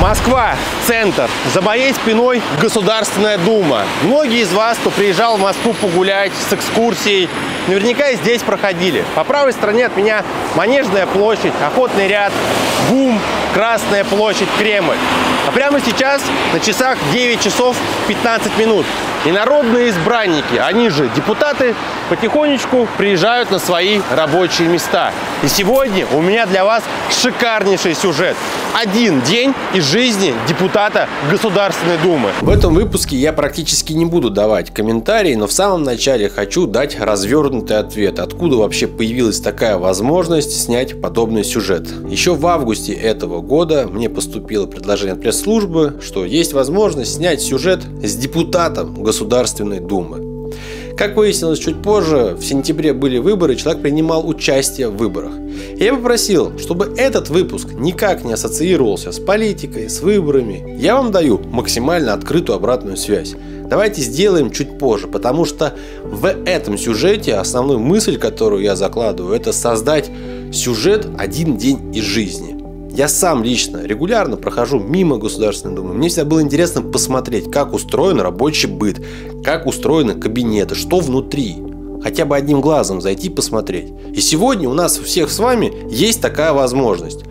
Москва, центр. За моей спиной Государственная Дума. Многие из вас, кто приезжал в Москву погулять с экскурсией, наверняка и здесь проходили. По правой стороне от меня Манежная площадь, Охотный ряд, ГУМ, Красная площадь, Кремль. А прямо сейчас на часах 9 часов 15 минут. И народные избранники, они же депутаты, потихонечку приезжают на свои рабочие места. И сегодня у меня для вас шикарнейший сюжет. Один день из жизни депутата Государственной Думы. В этом выпуске я практически не буду давать комментарии, но в самом начале хочу дать развернутый ответ, откуда вообще появилась такая возможность снять подобный сюжет. Еще в августе этого года мне поступило предложение от пресс-службы, что есть возможность снять сюжет с депутатом Государственной Думы. Как выяснилось чуть позже, в сентябре были выборы, человек принимал участие в выборах. Я попросил, чтобы этот выпуск никак не ассоциировался с политикой, с выборами. Я вам даю максимально открытую обратную связь. Давайте сделаем чуть позже, потому что в этом сюжете основную мысль, которую я закладываю, это создать сюжет «Один день из жизни». Я сам лично регулярно прохожу мимо Государственной Думы. Мне всегда было интересно посмотреть, как устроен рабочий быт, как устроены кабинеты, что внутри. Хотя бы одним глазом зайти посмотреть. И сегодня у нас у всех с вами есть такая возможность.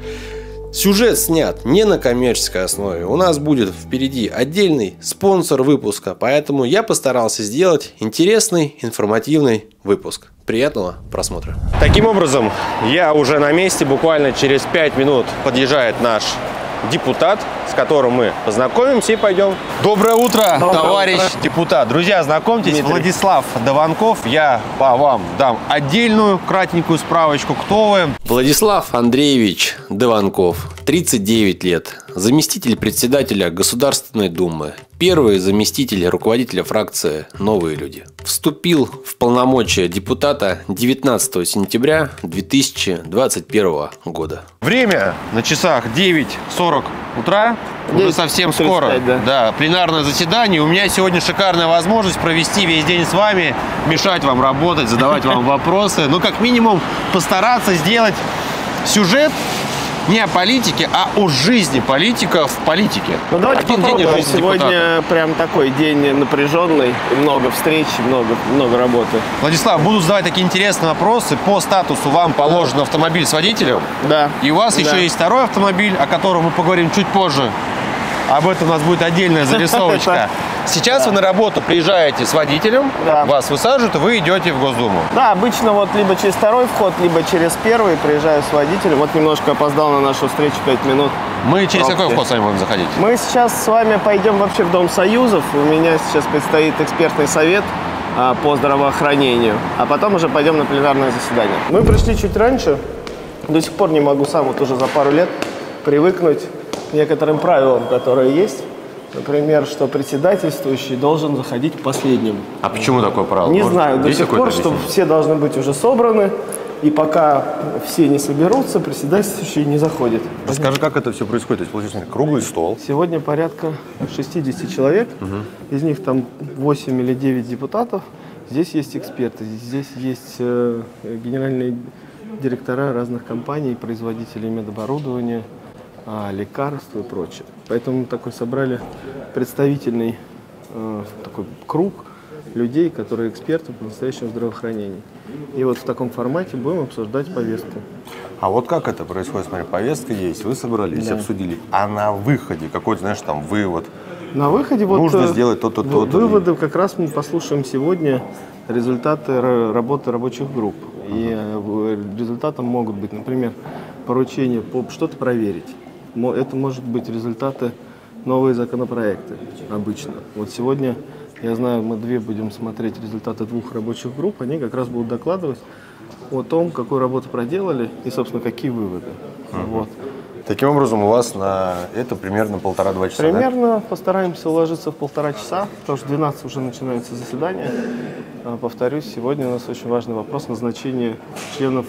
Сюжет снят не на коммерческой основе. У нас будет впереди отдельный спонсор выпуска. Поэтому я постарался сделать интересный, информативный выпуск. Приятного просмотра. Таким образом, я уже на месте. Буквально через 5 минут подъезжает наш депутат, с которым мы познакомимся и пойдем. Доброе утро, товарищ депутат. Друзья, знакомьтесь, Дмитрий. Владислав Дованков. Я по вам дам отдельную кратенькую справочку. Кто вы? Владислав Андреевич Дованков, 39 лет. Заместитель председателя Государственной Думы. Первый заместитель руководителя фракции «Новые люди». Вступил в полномочия депутата 19 сентября 2021 года. Время на часах 9:40 утра. Уже совсем скоро. Да, пленарное заседание. У меня сегодня шикарная возможность провести весь день с вами, мешать вам работать, задавать вам вопросы. Ну, как минимум, постараться сделать сюжет не о политике, а о жизни политика в политике. Ну, давайте попробуем. Сегодня прям такой день напряженный, много встреч, много работы. Владислав, буду задавать такие интересные вопросы. По статусу вам положен автомобиль с водителем. Да. И у вас еще есть второй автомобиль, о котором мы поговорим чуть позже. Об этом у нас будет отдельная зарисовочка. Сейчас вы на работу приезжаете с водителем, вас высаживают, и вы идете в Госдуму. Да, обычно вот либо через второй вход, либо через первый приезжаю с водителем. Вот немножко опоздал на нашу встречу 5 минут. Мы через какой вход с вами будем заходить? Мы сейчас с вами пойдем вообще в Дом Союзов. У меня сейчас предстоит экспертный совет по здравоохранению. А потом уже пойдем на пленарное заседание. Мы пришли чуть раньше. До сих пор не могу сам вот уже за пару лет привыкнуть к некоторым правилам, которые есть. Например, что председательствующий должен заходить последним. А почему такое правило? Не знаю, до сих пор, что все должны быть уже собраны, и пока все не соберутся, председательствующий не заходит. Расскажи, как это все происходит? То есть, получается, круглый стол. Сегодня порядка 60 человек, из них там 8 или 9 депутатов. Здесь есть эксперты, здесь есть генеральные директора разных компаний, производителей медоборудования, лекарств и прочее. Поэтому такой собрали представительный такой круг людей, которые эксперты по настоящему здравоохранению. И вот в таком формате будем обсуждать повестку. А вот как это происходит? Смотри, повестка есть, вы собрались, обсудили. А на выходе какой-то, знаешь, там вывод? На выходе вот нужно сделать то-то, то-то. Выводы как раз мы послушаем сегодня, результаты работы рабочих групп. И результатом могут быть, например, поручение по что-то проверить. Это может быть результаты новые законопроекты обычно. Вот сегодня, я знаю, мы будем смотреть результаты 2 рабочих групп. Они как раз будут докладывать о том, какую работу проделали и, собственно, какие выводы. Вот. Таким образом, у вас на это примерно 1,5-2 часа, примерно, да? Постараемся уложиться в 1,5 часа, потому что в 12 уже начинается заседание. Повторюсь, сегодня у нас очень важный вопрос назначения членов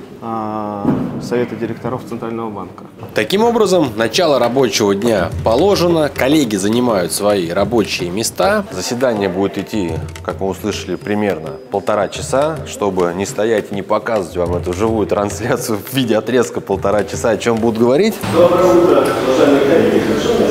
Совета директоров Центрального банка. Таким образом, начало рабочего дня положено, коллеги занимают свои рабочие места. Заседание будет идти, как мы услышали, примерно 1,5 часа, чтобы не стоять и не показывать вам эту живую трансляцию в виде отрезка 1,5 часа, о чем будут говорить. Доброе утро, уважаемые коллеги.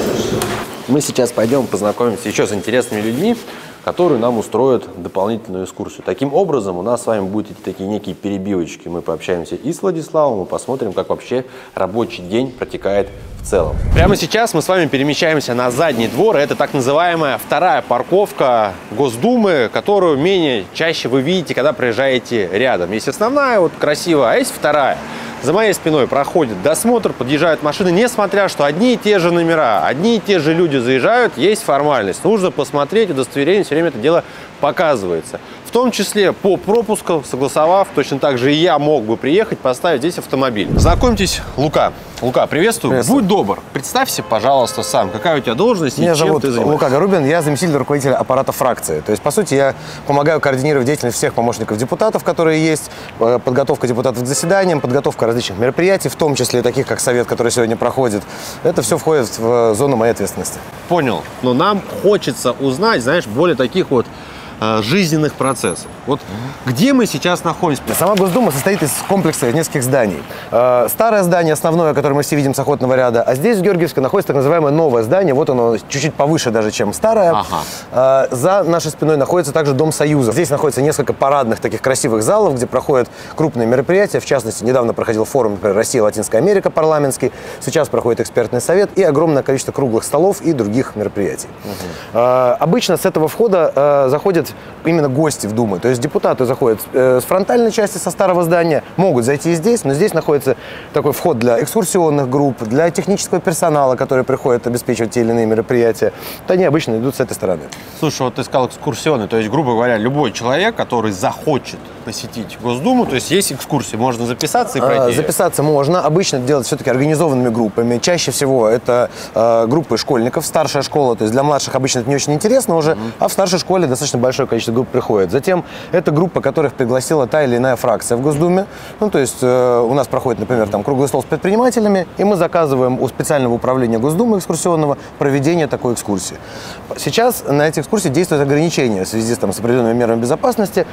Мы сейчас пойдем познакомимся еще с интересными людьми, которые нам устроят дополнительную экскурсию. Таким образом, у нас с вами будут эти такие некие перебивочки. Мы пообщаемся и с Владиславом, и посмотрим, как вообще рабочий день протекает в целом. Прямо сейчас мы с вами перемещаемся на задний двор. Это так называемая вторая парковка Госдумы, которую менее чаще вы видите, когда проезжаете рядом. Есть основная, вот красивая, а есть вторая. За моей спиной проходит досмотр, подъезжают машины, несмотря что одни и те же номера, одни и те же люди заезжают, есть формальность. Нужно посмотреть, удостоверение, все время это дело показывается. В том числе по пропуску, согласовав, точно так же и я мог бы приехать, поставить здесь автомобиль. Знакомьтесь, Лука. Лука, приветствую. Будь добр, представься, пожалуйста, сам. Какая у тебя должность Меня и чем зовут ты занимаешься? Лука Горубин, я заместитель руководителя аппарата фракции. То есть, по сути, я помогаю координировать деятельность всех помощников депутатов, которые есть, подготовка депутатов к заседаниям, подготовка различных мероприятий, в том числе таких, как совет, который сегодня проходит. Это все входит в зону моей ответственности. Понял. Но нам хочется узнать, знаешь, более таких вот жизненных процессов. Вот где мы сейчас находимся? Сама Госдума состоит из комплекса нескольких зданий. Старое здание, основное, которое мы все видим с охотного ряда, а здесь, в Георгиевске, находится так называемое новое здание. Вот оно чуть-чуть повыше даже, чем старое. Ага. За нашей спиной находится также Дом Союза. Здесь находится несколько парадных таких красивых залов, где проходят крупные мероприятия. В частности, недавно проходил форум, например, Россия, Латинская Америка парламентский. Сейчас проходит экспертный совет и огромное количество круглых столов и других мероприятий. Обычно с этого входа заходят именно гости в Думу. То есть депутаты заходят с фронтальной части, со старого здания, могут зайти и здесь, но здесь находится такой вход для экскурсионных групп, для технического персонала, который приходит обеспечивать те или иные мероприятия. Вот они обычно идут с этой стороны. Слушай, вот ты сказал экскурсионный, то есть, грубо говоря, любой человек, который захочет посетить Госдуму, то есть есть экскурсии, можно записаться и пройти? Записаться можно. Обычно это делать все-таки организованными группами. Чаще всего это группы школьников, старшая школа, то есть для младших обычно это не очень интересно уже, а в старшей школе достаточно большое количество групп приходит. Затем это группа, которых пригласила та или иная фракция в Госдуме. Ну, то есть у нас проходит, например, там круглый стол с предпринимателями, и мы заказываем у специального управления Госдумы экскурсионного проведение такой экскурсии. Сейчас на эти экскурсии действуют ограничения в связи с определенными мерами безопасности,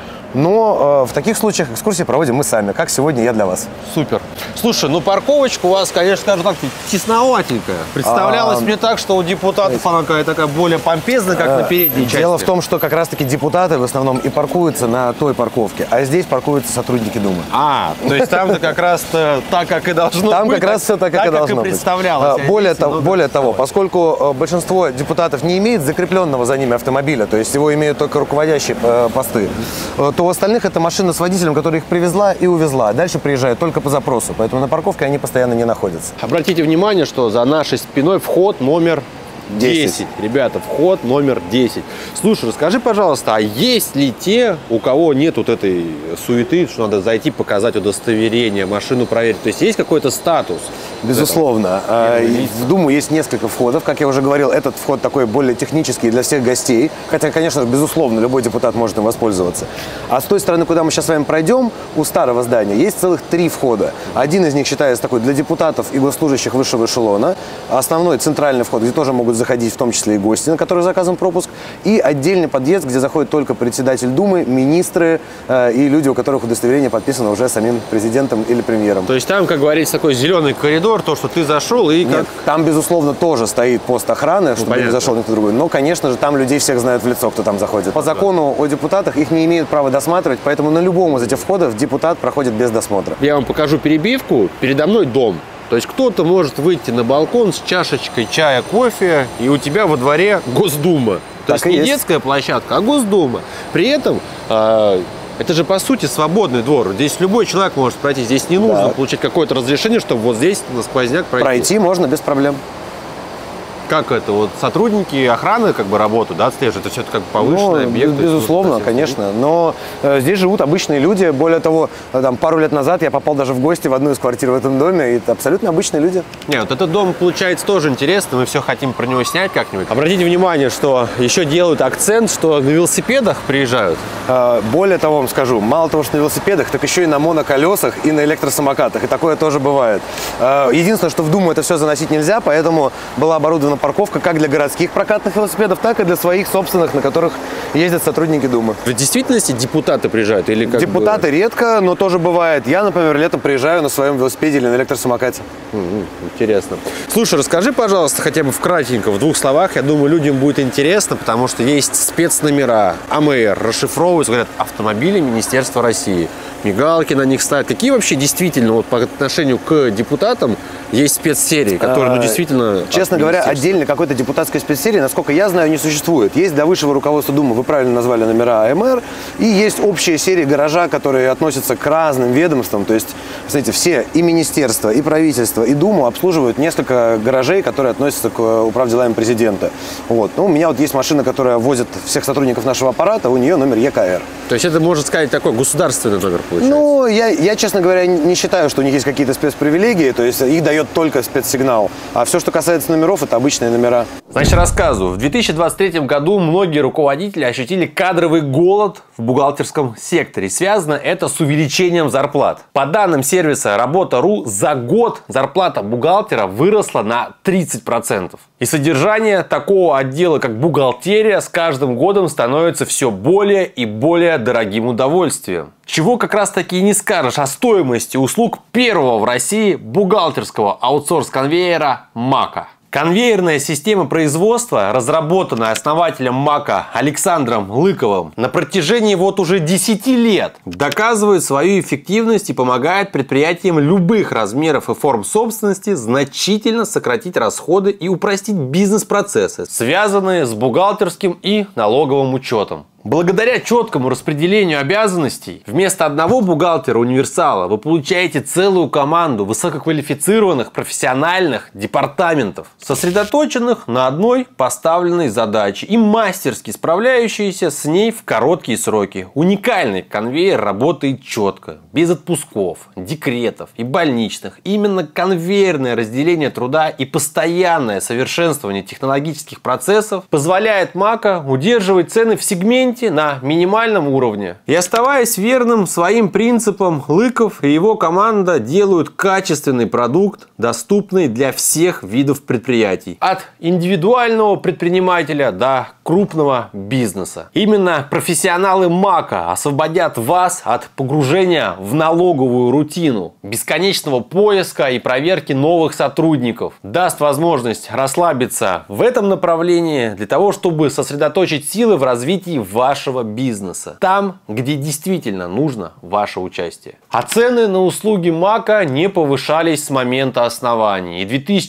но в таких случаях экскурсии проводим мы сами, как сегодня я для вас. Супер. Слушай, ну парковочка у вас, конечно, скажем так, тесноватенькая. Представлялось мне так, что у депутатов она какая-то такая более помпезная, как на передней части. Дело в том, что как раз-таки депутаты в основном и паркуются на той парковке, а здесь паркуются сотрудники Думы. То есть там как раз так, как и должно быть. Там как раз все так, как и должно быть. Представлялось. Более того, поскольку большинство депутатов не имеет закрепленного за ними автомобиля, то есть его имеют только руководящие посты, то у остальных это машина с водителем, которая их привезла и увезла. А дальше приезжают только по запросу, поэтому на парковке они постоянно не находятся. Обратите внимание, что за нашей спиной вход номер 10. Ребята, вход номер 10. Слушай, расскажи, пожалуйста, а есть ли те, у кого нет вот этой суеты, что надо зайти, показать удостоверение, машину проверить? То есть есть какой-то статус? Безусловно. В Думу есть несколько входов. Как я уже говорил, этот вход такой более технический для всех гостей. Хотя, конечно, безусловно, любой депутат может им воспользоваться. А с той стороны, куда мы сейчас с вами пройдем, у старого здания, есть целых 3 входа. Один из них считается такой для депутатов и госслужащих высшего эшелона. Основной центральный вход, где тоже могут заходить в том числе и гости, на которые заказан пропуск. И отдельный подъезд, где заходит только председатель Думы, министры и люди, у которых удостоверение подписано уже самим президентом или премьером. То есть там, как говорится, такой зеленый коридор, то, что ты зашел и как... Нет, там, безусловно, тоже стоит пост охраны, чтобы не зашел никто другой. Но, конечно же, там людей всех знают в лицо, кто там заходит. По закону о депутатах их не имеют права досматривать, поэтому на любом из этих входов депутат проходит без досмотра. Я вам покажу перебивку. Передо мной дом. То есть кто-то может выйти на балкон с чашечкой чая, кофе, и у тебя во дворе Госдума. То есть не детская площадка, а Госдума. При этом это же, по сути, свободный двор. Здесь любой человек может пройти. Здесь не нужно получить какое-то разрешение, чтобы вот здесь на сквозняк пройти. Пройти можно без проблем. Как это? Вот сотрудники охраны как бы работают, да, отслеживают? Это все как повышенный объект? Безусловно, конечно. Но здесь живут обычные люди. Более того, там, пару лет назад я попал даже в гости в одну из квартир в этом доме. И это абсолютно обычные люди. Нет, вот этот дом, получается, тоже интересно. Мы все хотим про него снять как-нибудь. Обратите внимание, что еще делают акцент, что на велосипедах приезжают. Более того, вам скажу, мало того, что на велосипедах, так еще и на моноколесах и на электросамокатах. И такое тоже бывает. Единственное, что в Думу это все заносить нельзя, поэтому была оборудована парковка как для городских прокатных велосипедов, так и для своих собственных, на которых ездят сотрудники Думы. В действительности депутаты приезжают или как? Депутаты редко, но тоже бывает. Я, например, летом приезжаю на своем велосипеде или на электросамокате. Интересно. Слушай, расскажи, пожалуйста, хотя бы вкратенько, в двух словах. Я думаю, людям будет интересно, потому что есть спецномера АМР, расшифровываются, говорят, автомобили Министерства России. Мигалки на них ставят. Какие вообще действительно вот по отношению к депутатам есть спецсерии, которые действительно... Честно говоря, отдельно какой-то депутатской спецсерии, насколько я знаю, не существует. Есть для высшего руководства Думы, вы правильно назвали номера АМР, и есть общая серия гаража, которые относятся к разным ведомствам. То есть, смотрите, все и министерства, и правительство, и Думу обслуживают несколько гаражей, которые относятся к управделам президента. Вот. Ну, у меня вот есть машина, которая возит всех сотрудников нашего аппарата, у нее номер ЕКР. То есть это, можно сказать, такой государственный номер получается? Ну, я, честно говоря, не считаю, что у них есть какие-то спецпривилегии, то есть их дает только спецсигнал. А все, что касается номеров, это обычные номера. Значит, рассказываю. В 2023 году многие руководители ощутили кадровый голод в бухгалтерском секторе. Связано это с увеличением зарплат. По данным сервиса Работа.ру, за год зарплата бухгалтера выросла на 30%. И содержание такого отдела, как бухгалтерия, с каждым годом становится все более и более дорогим удовольствием. Чего как раз таки и не скажешь о стоимости услуг первого в России бухгалтерского аутсорс-конвейера МАКа. Конвейерная система производства, разработанная основателем МАКа Александром Лыковым на протяжении вот уже 10 лет, доказывает свою эффективность и помогает предприятиям любых размеров и форм собственности значительно сократить расходы и упростить бизнес-процессы, связанные с бухгалтерским и налоговым учетом. Благодаря четкому распределению обязанностей, вместо одного бухгалтера-универсала вы получаете целую команду высококвалифицированных профессиональных департаментов, сосредоточенных на одной поставленной задаче и мастерски справляющиеся с ней в короткие сроки. Уникальный конвейер работает четко, без отпусков, декретов и больничных. Именно конвейерное разделение труда и постоянное совершенствование технологических процессов позволяет МАКа удерживать цены в сегменте на минимальном уровне. И оставаясь верным своим принципам, Лыков и его команда делают качественный продукт, доступный для всех видов предприятий. От индивидуального предпринимателя до крупного бизнеса. Именно профессионалы МАКа освободят вас от погружения в налоговую рутину, бесконечного поиска и проверки новых сотрудников. Даст возможность расслабиться в этом направлении для того, чтобы сосредоточить силы в развитии вашего бизнеса. Там, где действительно нужно ваше участие. А цены на услуги МАКа не повышались с момента основания. И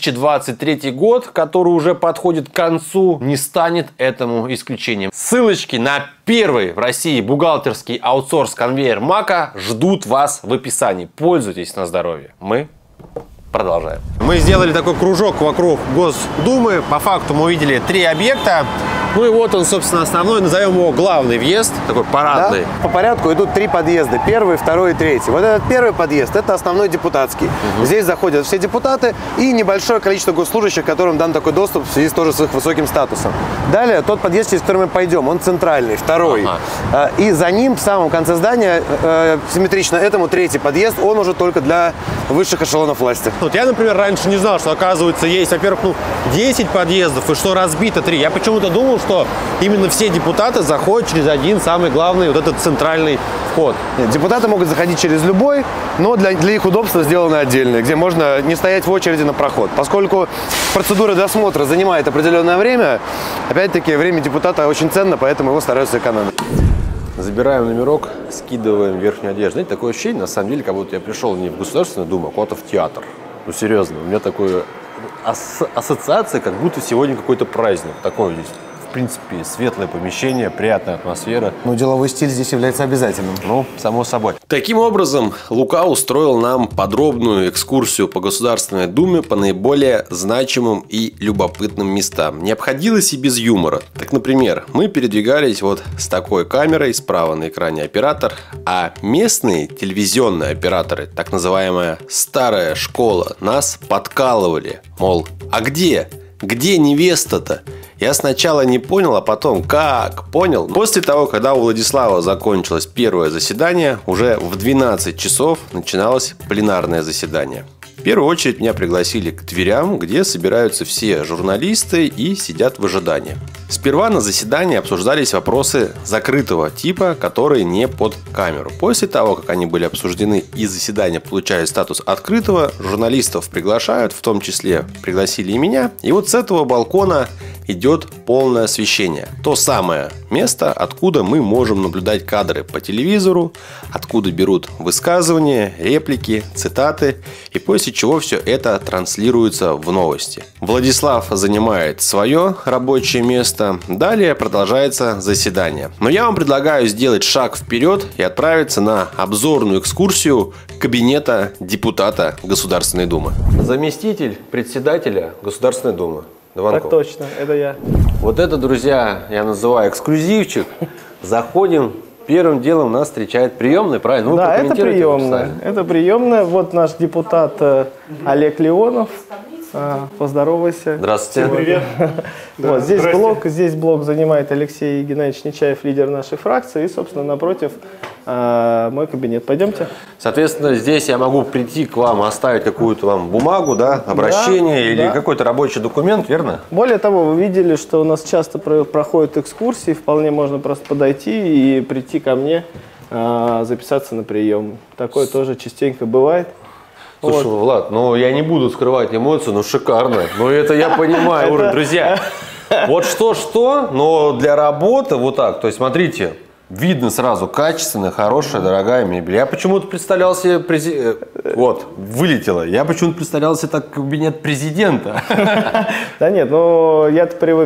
2023 год, который уже подходит к концу, не станет этому исключением. Ссылочки на первый в России бухгалтерский аутсорс-конвейер МАКа ждут вас в описании. Пользуйтесь на здоровье. Мы продолжаем. Мы сделали такой кружок вокруг Госдумы. По факту мы увидели 3 объекта. Ну и вот он, собственно, основной, назовем его главный въезд, такой парадный. Да? По порядку идут 3 подъезда, первый, второй и третий. Вот этот первый подъезд, это основной депутатский. Здесь заходят все депутаты и небольшое количество госслужащих, которым дан такой доступ в связи тоже с их высоким статусом. Далее, тот подъезд, через который мы пойдем, он центральный, второй. И за ним, в самом конце здания, симметрично этому, третий подъезд, он уже только для высших эшелонов власти. Вот я, например, раньше не знал, что, оказывается, есть, во-первых, 10 подъездов, и что разбито 3. Я почему-то думал, что именно все депутаты заходят через один, самый главный, вот этот центральный вход. Нет, депутаты могут заходить через любой, но для их удобства сделаны отдельные, где можно не стоять в очереди на проход. Поскольку процедура досмотра занимает определенное время, опять-таки, время депутата очень ценно, поэтому его стараются экономить. Забираем номерок, скидываем верхнюю одежду. Знаете, такое ощущение, на самом деле, как будто я пришел не в Государственную Думу, а куда-то в театр. Ну, серьезно, у меня такое ассоциация, как будто сегодня какой-то праздник. Такой здесь, в принципе, светлое помещение, приятная атмосфера. Ну, деловой стиль здесь является обязательным. Ну, само собой. Таким образом, Лука устроил нам подробную экскурсию по Государственной Думе по наиболее значимым и любопытным местам. Не обходилось и без юмора. Так, например, мы передвигались вот с такой камерой, справа на экране оператор, а местные телевизионные операторы, так называемая старая школа, нас подкалывали. Мол, а где? Где невеста-то? Я сначала не понял, а потом как понял. После того, когда у Владислава закончилось первое заседание, уже в 12 часов начиналось пленарное заседание. В первую очередь меня пригласили к дверям, где собираются все журналисты и сидят в ожидании. Сперва на заседании обсуждались вопросы закрытого типа, которые не под камеру. После того, как они были обсуждены и заседание получает статус открытого, журналистов приглашают, в том числе пригласили и меня. И вот с этого балкона идет полное освещение. То самое место, откуда мы можем наблюдать кадры по телевизору, откуда берут высказывания, реплики, цитаты, и после чего все это транслируется в новости. Владислав занимает свое рабочее место, далее продолжается заседание. Но я вам предлагаю сделать шаг вперед и отправиться на обзорную экскурсию кабинета депутата Государственной Думы. Заместитель председателя Государственной Думы. Так точно, это я. Вот это, друзья, я называю эксклюзивчик. Заходим, первым делом нас встречает приемная, правильно? Ну, да, это приемная. Это приемная. Вот наш депутат Олег Леонов. Поздоровайся. Здравствуйте. Всем привет. Вот, здесь блок занимает Алексей Геннадьевич Нечаев, лидер нашей фракции. И, собственно, напротив мой кабинет. Пойдемте. Соответственно, здесь я могу прийти к вам, оставить какую-то вам бумагу, да, обращение или какой-то рабочий документ, верно? Более того, вы видели, что у нас часто проходят экскурсии. Вполне можно просто подойти и прийти ко мне, записаться на прием. Такое тоже частенько бывает. Слушай, вот. Влад, ну я не буду скрывать эмоции, но шикарно. Но это я понимаю, друзья. Вот что-что, но для работы вот так. То есть, смотрите, видно сразу качественная, хорошая, дорогая мебель. Я почему-то представлял себе вот, вылетело. Я почему-то представлял себе так кабинет президента. Да нет, ну я-то привык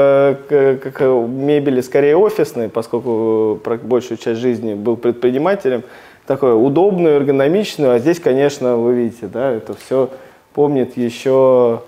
к мебели скорее офисной, поскольку большую часть жизни был предпринимателем. Такую удобную, эргономичную, а здесь, конечно, вы видите, да, это все помнит еще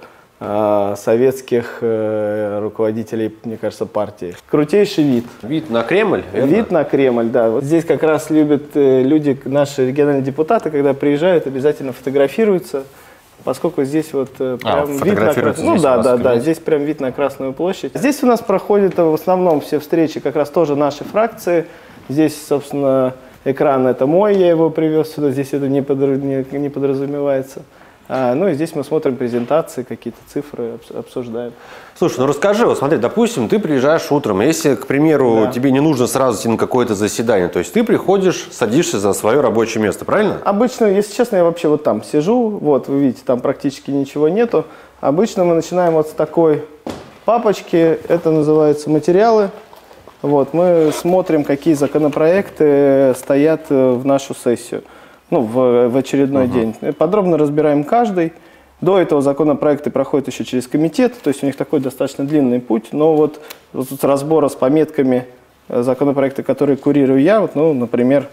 советских руководителей, мне кажется, партии. Крутейший вид. Вид на Кремль, верно? Вид на Кремль, да. Вот здесь как раз любят люди, наши региональные депутаты, когда приезжают, обязательно фотографируются, поскольку здесь вот прям вид на Красную. Ну да, здесь прям вид на Красную площадь. Здесь у нас проходят в основном все встречи как раз тоже нашей фракции. Здесь, собственно, экран это мой, я его привез сюда, здесь это не подразумевается. Ну и здесь мы смотрим презентации, какие-то цифры обсуждаем. Слушай, ну расскажи, вот смотри, допустим, ты приезжаешь утром, если, к примеру, тебе не нужно сразу идти на какое-то заседание, то есть ты приходишь, садишься за свое рабочее место, правильно? Обычно, если честно, я вообще вот там сижу, вот вы видите, там практически ничего нету. Обычно мы начинаем вот с такой папочки, это называется материалы. Вот, мы смотрим, какие законопроекты стоят в нашу сессию, ну, в очередной день. Подробно разбираем каждый. До этого законопроекты проходят еще через комитет, то есть у них такой достаточно длинный путь. Но вот с разбора с пометками законопроекта, которые курирую я, вот, ну, например,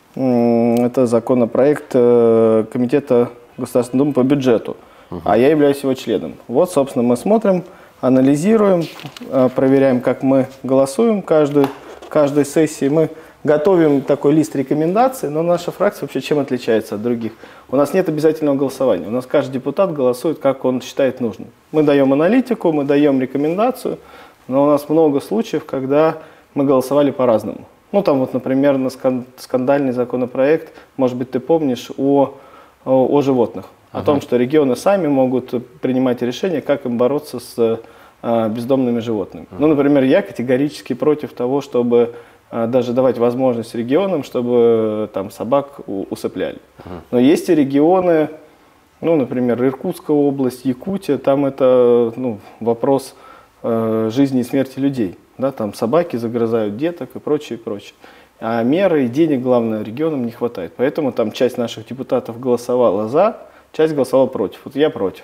это законопроект Комитета Государственной Думы по бюджету, а я являюсь его членом. Вот, собственно, мы смотрим, анализируем, проверяем, как мы голосуем каждой сессии. Мы готовим такой лист рекомендаций, но наша фракция вообще чем отличается от других? У нас нет обязательного голосования. У нас каждый депутат голосует, как он считает нужным. Мы даем аналитику, мы даем рекомендацию, но у нас много случаев, когда мы голосовали по-разному. Ну, там вот, например, на скандальный законопроект, может быть, ты помнишь, о животных. О том, что регионы сами могут принимать решения, как им бороться с бездомными животными. Ну, например, я категорически против того, чтобы даже давать возможность регионам, чтобы там собак усыпляли. Но есть и регионы, ну, например, Иркутская область, Якутия, там это вопрос жизни и смерти людей. Да, там собаки загрызают деток и прочее, прочее. А меры и денег, главное, регионам не хватает. Поэтому там часть наших депутатов голосовала за, часть голосовала против. Вот я против.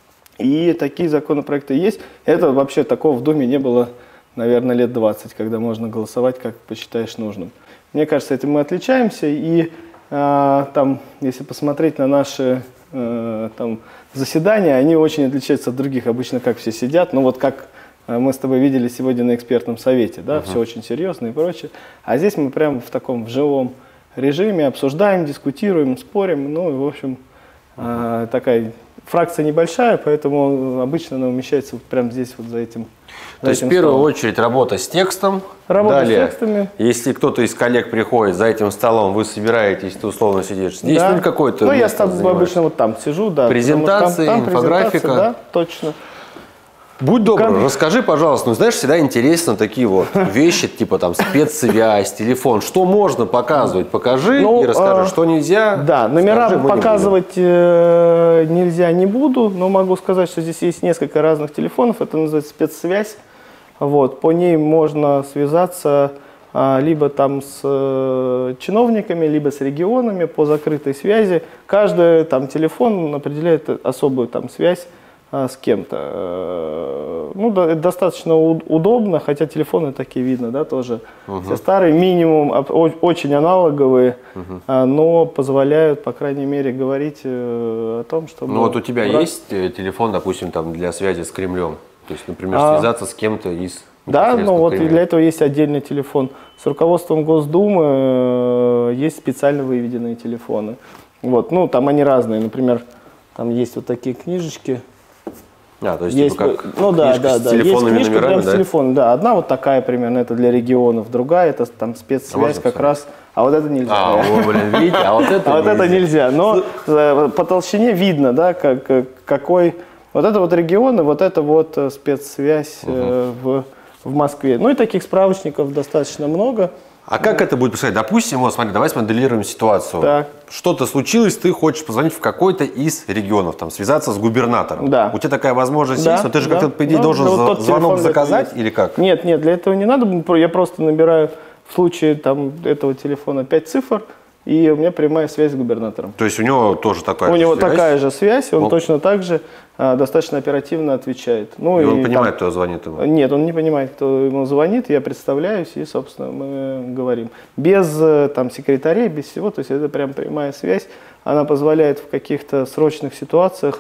И такие законопроекты есть. Это вообще такого в Думе не было, наверное, лет 20, когда можно голосовать, как посчитаешь нужным. Мне кажется, этим мы отличаемся. И там, если посмотреть на наши там заседания, они очень отличаются от других. Обычно как все сидят, ну вот как мы с тобой видели сегодня на экспертном совете, да, все очень серьезно и прочее. А здесь мы прямо в таком живом режиме обсуждаем, дискутируем, спорим, ну и в общем такая фракция небольшая, поэтому обычно она умещается вот прямо здесь, вот за этим. То есть в первую очередь работа с текстом. Работа Далее, с текстами. Если кто-то из коллег приходит за этим столом, вы собираетесь, ты условно сидишь здесь, Да. ну какой-то. Ну, я обычно вот там сижу, да. Презентации, там инфографика. Да, точно. Будь добр, расскажи, пожалуйста, ну знаешь, всегда интересно такие вот вещи, типа там спецсвязь, телефон, что можно показывать, покажи и расскажи, что нельзя. Да, номера скажи, показывать нельзя, не буду, но могу сказать, что здесь есть несколько разных телефонов, это называется спецсвязь, вот, по ней можно связаться либо там с чиновниками, либо с регионами по закрытой связи. Каждый там телефон определяет особую там связь с кем-то. Ну, да, это достаточно удобно, хотя телефоны такие видно, да, тоже. Все старые, минимум, очень аналоговые, но позволяют, по крайней мере, говорить о том, что... Ну, вот у тебя есть телефон, допустим, там для связи с Кремлем? То есть, например, связаться с кем-то из... Да, ну вот и для этого есть отдельный телефон. С руководством Госдумы есть специально выведенные телефоны. Вот, ну, там они разные, например, там есть вот такие книжечки. То есть, есть, типа, как ну да, с есть телефонными книжка номерами, прям да? с телефоном, да, одна вот такая примерно, это для регионов, другая, это там спецсвязь как раз, а вот это нельзя. Видите, а вот это это нельзя, но по толщине видно, да, какой, вот это вот регионы, вот это вот спецсвязь в Москве. Ну и таких справочников достаточно много. А как это будет происходить? Допустим, вот смотри, давай смоделируем ситуацию. Так. Что-то случилось, ты хочешь позвонить в какой-то из регионов, там, связаться с губернатором. Да. У тебя такая возможность Да, есть, но ты же как-то, по идее, да, должен вот звонок заказать есть. или как? Нет, для этого не надо, я просто набираю в случае там этого телефона 5 цифр, и у меня прямая связь с губернатором. То есть у него тоже такая У же него связь? такая же связь, он точно так же достаточно оперативно отвечает. Ну, И он понимает, кто звонит ему? Нет, он не понимает, кто ему звонит, я представляюсь, и, собственно, мы говорим. Без там секретарей, без всего, то есть это прям прямая связь, она позволяет в каких-то срочных ситуациях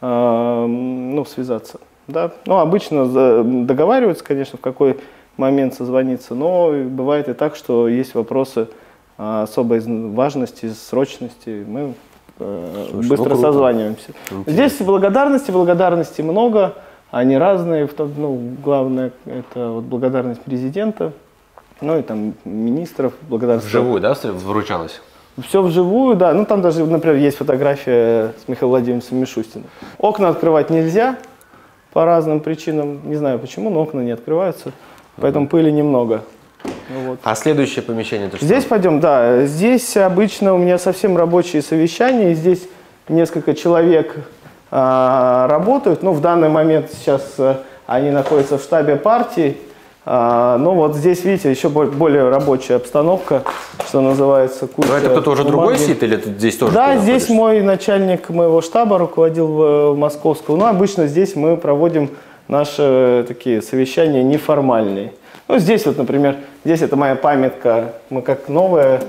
ну, связаться. Да? Ну, обычно договариваются, конечно, в какой момент созвониться, но бывает и так, что есть вопросы особой важности, срочности, мы быстро созваниваемся. Здесь благодарности много, они разные. Ну, главное, это вот благодарность президента, ну и там министров, благодарность. Вживую, да, вручалось? Все вживую, да. Ну там даже, например, есть фотография с Михаилом Владимировичем Мишустиным. Окна открывать нельзя по разным причинам, не знаю почему, но окна не открываются, поэтому пыли немного. Вот. А следующее помещение это что? Здесь пойдем, да. Здесь обычно у меня совсем рабочие совещания. Здесь несколько человек работают. Ну, в данный момент сейчас они находятся в штабе партии. Ну, вот здесь, видите, еще более рабочая обстановка, что называется. Но это кто-то уже другой сидит или ты здесь тоже? Да, здесь мой начальник моего штаба руководил в московского. Но обычно здесь мы проводим наши такие совещания неформальные. Ну, здесь вот, например, здесь это моя памятка, мы как новая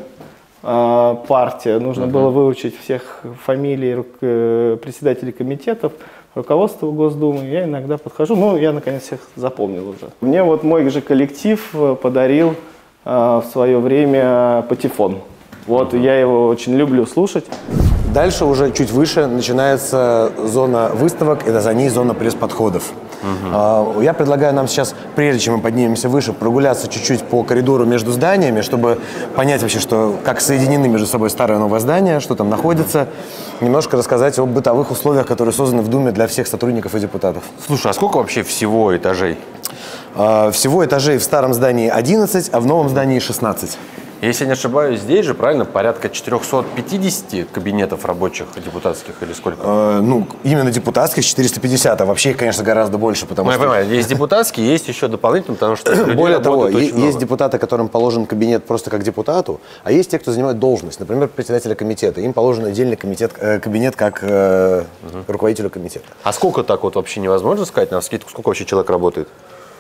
партия, нужно было выучить всех фамилий председателей комитетов, руководства Госдумы, я иногда подхожу, ну, я наконец всех запомнил уже. Мне вот мой же коллектив подарил в свое время патефон. Вот, я его очень люблю слушать. Дальше уже чуть выше начинается зона выставок, это за ней зона пресс-подходов. Я предлагаю нам сейчас, прежде чем мы поднимемся выше, прогуляться чуть-чуть по коридору между зданиями, чтобы понять вообще, как соединены между собой старое и новое здание, что там находится, немножко рассказать о бытовых условиях, которые созданы в Думе для всех сотрудников и депутатов. Слушай, а сколько вообще всего этажей? Всего этажей в старом здании 11, а в новом здании 16. Если не ошибаюсь, здесь же, правильно, порядка 450 кабинетов рабочих депутатских или сколько? Ну, именно депутатских 450, а вообще их, конечно, гораздо больше, потому что... Я понимаю, есть депутатские, есть еще дополнительно, потому что Более того, есть депутаты, которым положен кабинет просто как депутату, а есть те, кто занимает должность, например, председателя комитета. Им положен отдельный кабинет как руководителю комитета. А сколько так вот вообще невозможно сказать, на вскидку, сколько вообще человек работает?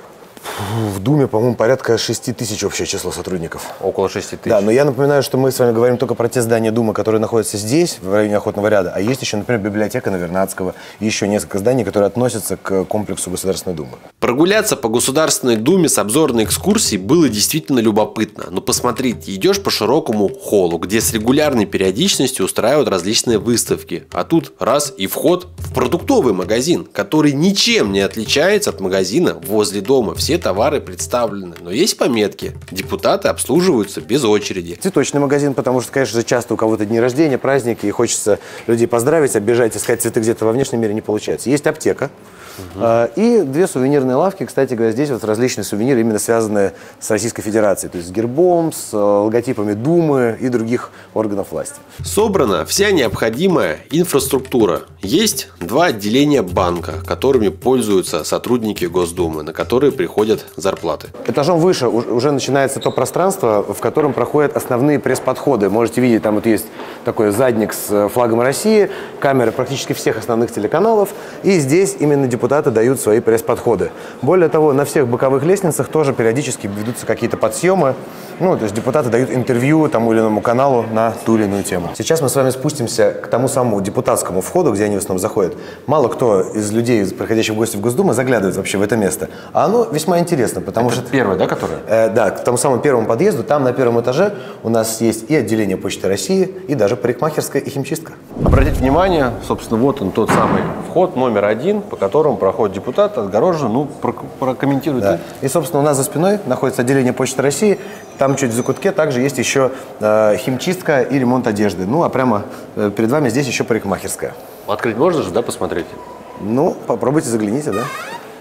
В Думе, по-моему, порядка 6 тысяч общее число сотрудников. Около 6 тысяч. Да, но я напоминаю, что мы с вами говорим только про те здания Думы, которые находятся здесь, в районе Охотного ряда, а есть еще, например, библиотека Навернадского и еще несколько зданий, которые относятся к комплексу Государственной Думы. Прогуляться по Государственной Думе с обзорной экскурсией было действительно любопытно. Но посмотрите, идешь по широкому холлу, где с регулярной периодичностью устраивают различные выставки. А тут раз и вход в продуктовый магазин, который ничем не отличается от магазина возле дома. Все товары представлены, но есть пометки. Депутаты обслуживаются без очереди. Цветочный магазин, потому что, конечно же, часто у кого-то дни рождения, праздники, и хочется людей поздравить, оббежать, искать цветы где-то во внешнем мире не получается. Есть аптека. И 2 сувенирные лавки, кстати говоря, здесь вот различные сувениры, именно связанные с Российской Федерацией, то есть с гербом, с логотипами Думы и других органов власти. Собрана вся необходимая инфраструктура. Есть 2 отделения банка, которыми пользуются сотрудники Госдумы, на которые приходят зарплаты. Этажом выше уже начинается то пространство, в котором проходят основные пресс-подходы. Можете видеть, там вот есть такой задник с флагом России, камеры практически всех основных телеканалов, и здесь именно депутаты дают свои пресс-подходы. Более того, на всех боковых лестницах тоже периодически ведутся какие-то подсъемы. Ну, то есть депутаты дают интервью тому или иному каналу на ту или иную тему. Сейчас мы с вами спустимся к тому самому депутатскому входу, где они в основном заходят. Мало кто из людей, приходящих в гости в Госдуму, заглядывает вообще в это место. А оно весьма интересно, потому что... Первое, да, которое? Да, к тому самому первому подъезду. Там на первом этаже у нас есть и отделение Почты России, и даже парикмахерская и химчистка. Обратите внимание, собственно, вот он тот самый вход номер 1, по которому проходит депутат, отгорожен, ну, прокомментируйте. Да. И, собственно, у нас за спиной находится отделение Почты России. Там чуть в закутке также есть еще химчистка и ремонт одежды. Ну, а прямо перед вами здесь еще парикмахерская. Открыть можно же, да, посмотреть? Ну, попробуйте, загляните, да.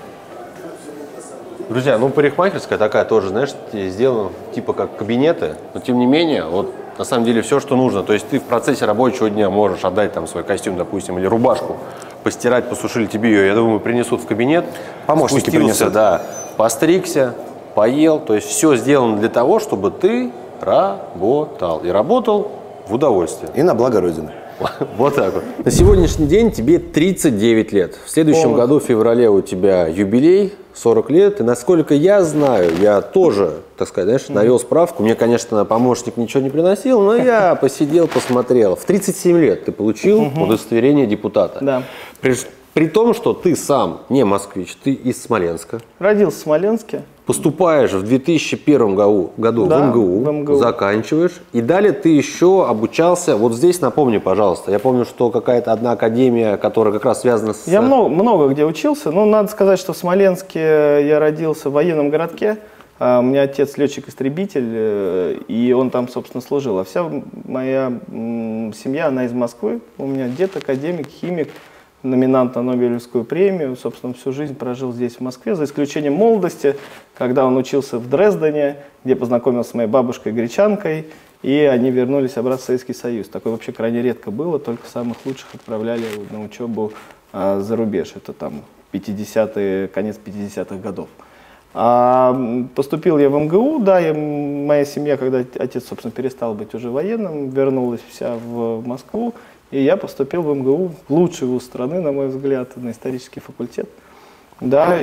Друзья, ну, парикмахерская такая тоже, знаешь, сделана типа как кабинеты, но тем не менее, вот на самом деле все, что нужно. То есть ты в процессе рабочего дня можешь отдать там свой костюм, допустим, или рубашку, постирать, посушили тебе ее, я думаю, принесут в кабинет. Помощники принесут. Да, постригся, поел. То есть все сделано для того, чтобы ты работал. И работал в удовольствие. И на благо Родины. Вот так вот. На сегодняшний день тебе 39 лет. В следующем году, в феврале, у тебя юбилей, 40 лет. И насколько я знаю, я тоже, так сказать, знаешь, навел справку. Мне, конечно, помощник ничего не приносил, но я посидел, посмотрел. В 37 лет ты получил удостоверение депутата. Да. При том, что ты сам не москвич, ты из Смоленска. Родился в Смоленске. Поступаешь в 2001 году Да, в МГУ, заканчиваешь, и далее ты еще обучался, вот здесь напомни, пожалуйста, я помню, что какая-то одна академия, которая как раз связана с... Я много где учился, но надо сказать, что в Смоленске я родился в военном городке, у меня отец летчик-истребитель, и он там, собственно, служил, а вся моя семья, она из Москвы, у меня дед академик, химик, номинант на Нобелевскую премию, собственно, всю жизнь прожил здесь, в Москве, за исключением молодости, когда он учился в Дрездене, где познакомился с моей бабушкой гречанкой, и они вернулись обратно в Советский Союз. Такое вообще крайне редко было, только самых лучших отправляли на учебу за рубеж. Это там 50-е, конец 50-х годов. Поступил я в МГУ, да, моя семья, когда отец, собственно, перестал быть уже военным, вернулась вся в Москву. И я поступил в МГУ, в лучший вуз страны, на мой взгляд, на исторический факультет. Да,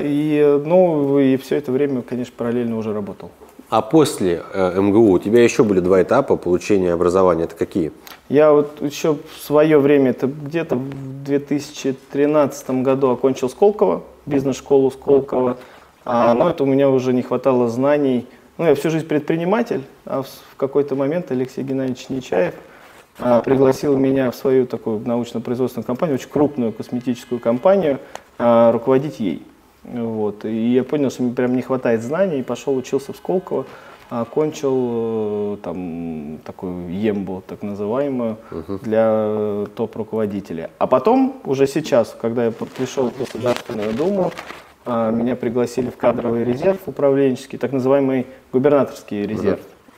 и все это время, конечно, параллельно уже работал. А после МГУ у тебя еще были 2 этапа получения образования. Это какие? Я вот еще в свое время, это где-то в 2013 году окончил Сколково, бизнес-школу Сколково. Но это у меня уже не хватало знаний. Ну, я всю жизнь предприниматель, а в какой-то момент Алексей Геннадьевич Нечаев пригласил меня в свою такую научно-производственную компанию, очень крупную косметическую компанию, руководить ей. Вот. И я понял, что мне прям не хватает знаний, и пошел учился в Сколково, окончил там такую ЕМБУ, так называемую, для топ-руководителей. А потом, уже сейчас, когда я пришел в Государственную Думу, меня пригласили в кадровый резерв управленческий, так называемый губернаторский резерв.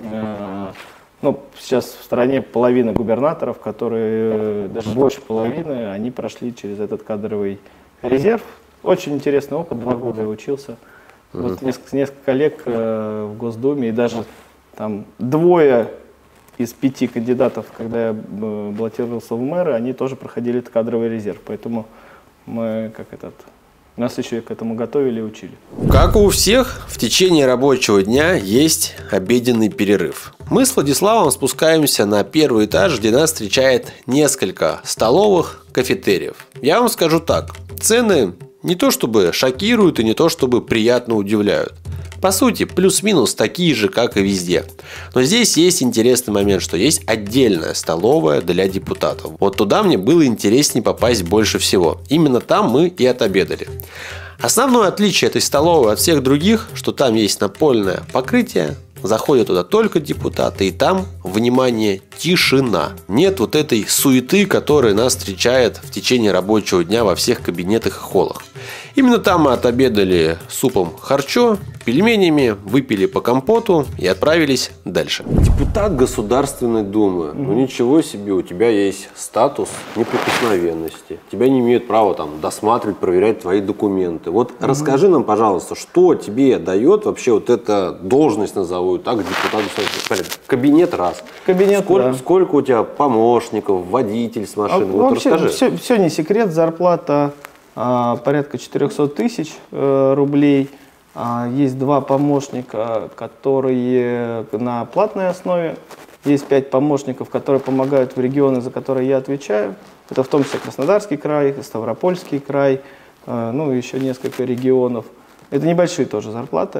Ну, сейчас в стране половина губернаторов, которые, даже больше половины, они прошли через этот кадровый резерв. Очень интересный опыт, 2 года я учился. Вот несколько коллег в Госдуме, и даже там 2 из 5 кандидатов, когда я баллотировался в мэры, они тоже проходили этот кадровый резерв. Поэтому мы нас еще и к этому готовили и учили. Как и у всех, в течение рабочего дня есть обеденный перерыв. Мы с Владиславом спускаемся на 1-й этаж, где нас встречает несколько столовых кафетериев. Я вам скажу так, цены Не то чтобы шокируют и не то чтобы приятно удивляют. По сути, плюс-минус такие же, как и везде. Но здесь есть интересный момент, что есть отдельная столовая для депутатов. Вот туда мне было интереснее попасть больше всего. Именно там мы и отобедали. Основное отличие этой столовой от всех других, что там есть напольное покрытие, заходят туда только депутаты, и там, внимание, тишина. Нет вот этой суеты, которая нас встречает в течение рабочего дня во всех кабинетах и холлах. Именно там мы отобедали супом харчо, пельменями, выпили по компоту и отправились дальше. Депутат Государственной Думы. Ну ничего себе, у тебя есть статус неприкосновенности. Тебя не имеют права там досматривать, проверять твои документы. Вот расскажи нам, пожалуйста, что тебе дает вообще вот эта должность, назову так, депутат. Кабинет раз. Кабинет, сколько у тебя помощников, водитель с машиной? Вот вообще расскажи. все не секрет, зарплата порядка 400 тысяч рублей. Есть 2 помощника, которые на платной основе. Есть 5 помощников, которые помогают в регионы, за которые я отвечаю. Это в том числе Краснодарский край, Ставропольский край, ну и еще несколько регионов. Это небольшие тоже зарплаты.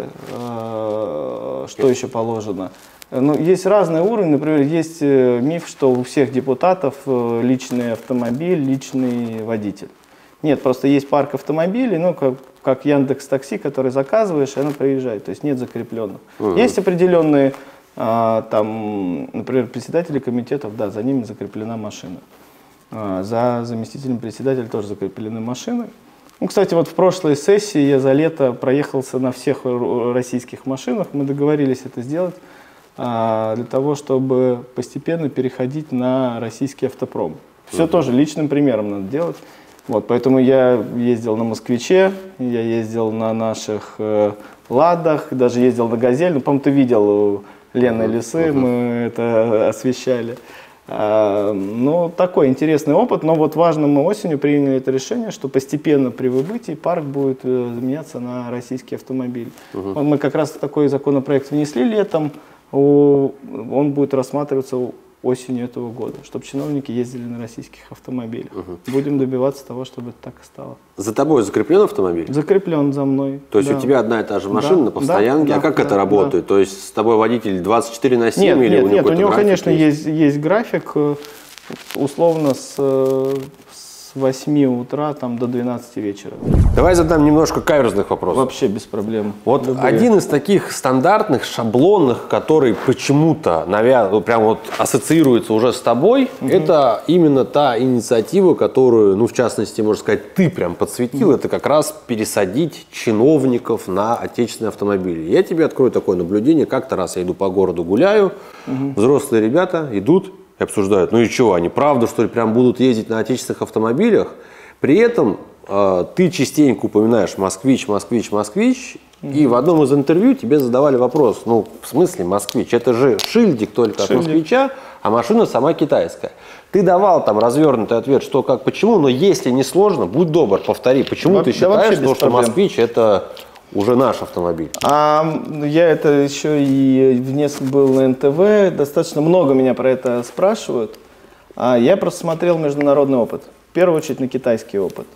Что еще положено? Ну, есть разные уровни. Например, есть миф, что у всех депутатов личный автомобиль, личный водитель. Нет, просто есть парк автомобилей, ну, как Яндекс.Такси, который заказываешь, и оно приезжает. То есть нет закрепленных. Есть определенные, там, например, председатели комитетов, да, за ними закреплена машина. За заместителем председателя тоже закреплены машины. Ну, кстати, вот в прошлой сессии я за лето проехался на всех российских машинах. Мы договорились это сделать для того, чтобы постепенно переходить на российский автопром. Все тоже личным примером надо делать. Вот, поэтому я ездил на «Москвиче», я ездил на наших «Ладах», даже ездил на «Газель». Ну, по-моему, ты видел Лены Лисы, мы это освещали. Ну, такой интересный опыт, но вот важно, мы осенью приняли это решение, что постепенно при выбытии парк будет заменяться на российский автомобиль. Вот мы как раз такой законопроект внесли летом, он будет рассматриваться осенью этого года, чтобы чиновники ездили на российских автомобилях. Будем добиваться того, чтобы это так и стало. За тобой закреплен автомобиль? Закреплен за мной. То есть у тебя одна и та же машина на постоянке, а как это работает? То есть с тобой водитель 24/7 или у него нет, у него, конечно, есть? есть график, условно с 8 утра там, до 12 вечера. Давай задам немножко каверзных вопросов. Вообще без проблем. Вот один из таких стандартных, шаблонных, который почему-то прям вот ассоциируется уже с тобой, это именно та инициатива, которую, ну, в частности, можно сказать, ты прям подсветил, это как раз пересадить чиновников на отечественные автомобили. Я тебе открою такое наблюдение. Как-то раз я иду по городу гуляю, взрослые ребята идут и обсуждают, ну и что, они правда, что ли, прям будут ездить на отечественных автомобилях? При этом ты частенько упоминаешь «Москвич», «Москвич», «Москвич», и в одном из интервью тебе задавали вопрос, ну, в смысле «Москвич»? Это же шильдик только от «Москвича», а машина сама китайская. Ты давал там развернутый ответ, что, как, почему, но если не сложно, будь добр, повтори, почему ты считаешь, что «Москвич» это уже наш автомобиль? Я это еще и был на НТВ, достаточно много меня про это спрашивают. Я просто смотрел международный опыт, в первую очередь на китайский опыт.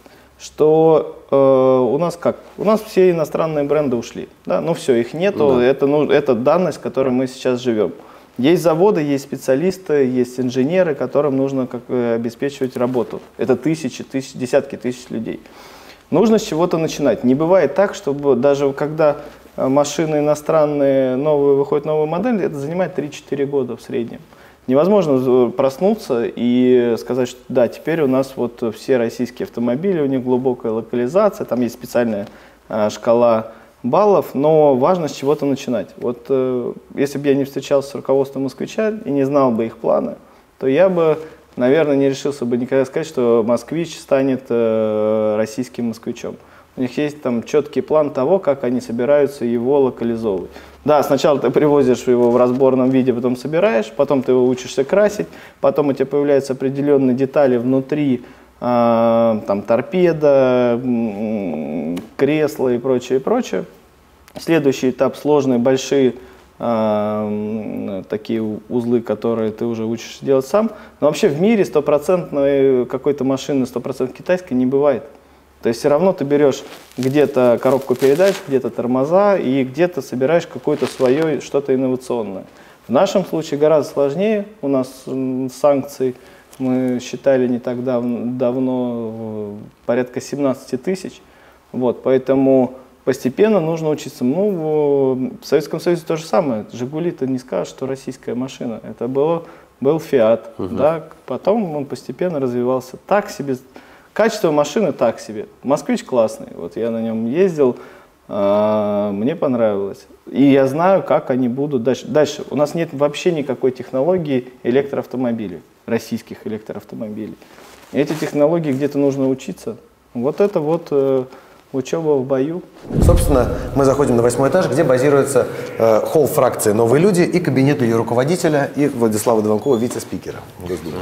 Что у нас как? У нас все иностранные бренды ушли. Да? Ну все, их нету, это данность, в которой мы сейчас живем. Есть заводы, есть специалисты, есть инженеры, которым нужно обеспечивать работу. Это десятки тысяч людей. Нужно с чего-то начинать. Не бывает так, чтобы даже когда машины иностранные новые выходят, новые модели, это занимает 3-4 года в среднем. Невозможно проснуться и сказать, что да, теперь у нас вот все российские автомобили, у них глубокая локализация, там есть специальная шкала баллов, но важно с чего-то начинать. Вот если бы я не встречался с руководством «Москвича» и не знал бы их планы, то я бы, наверное, не решился бы никогда сказать, что «Москвич» станет российским «Москвичом». У них есть там четкий план того, как они собираются его локализовывать. Да, сначала ты привозишь его в разборном виде, потом собираешь, потом ты его учишься красить, потом у тебя появляются определенные детали внутри, там торпеда, кресла и прочее, прочее. Следующий этап — сложные, большие такие узлы, которые ты уже учишься делать сам. Но вообще в мире стопроцентной какой-то машины, 100% китайской не бывает. То есть все равно ты берешь где-то коробку передач, где-то тормоза и где-то собираешь какое-то свое, что-то инновационное. В нашем случае гораздо сложнее. У нас санкций, мы считали не так давно, порядка 17 тысяч. Вот, поэтому постепенно нужно учиться. Ну, в Советском Союзе то же самое. «Жигули» ты не скажешь, что российская машина. Это был «Фиат». Да? Потом он постепенно развивался. Так себе. Качество машины так себе. «Москвич» классный. Вот я на нем ездил, мне понравилось. И я знаю, как они будут дальше. У нас нет вообще никакой технологии электроавтомобилей, российских электроавтомобилей. И эти технологии где-то нужно учиться. Вот это вот учеба в бою. Собственно, мы заходим на 8-й этаж, где базируется холл фракции «Новые люди» и кабинет ее руководителя и Владислава Дованкова, вице-спикера Госдумы.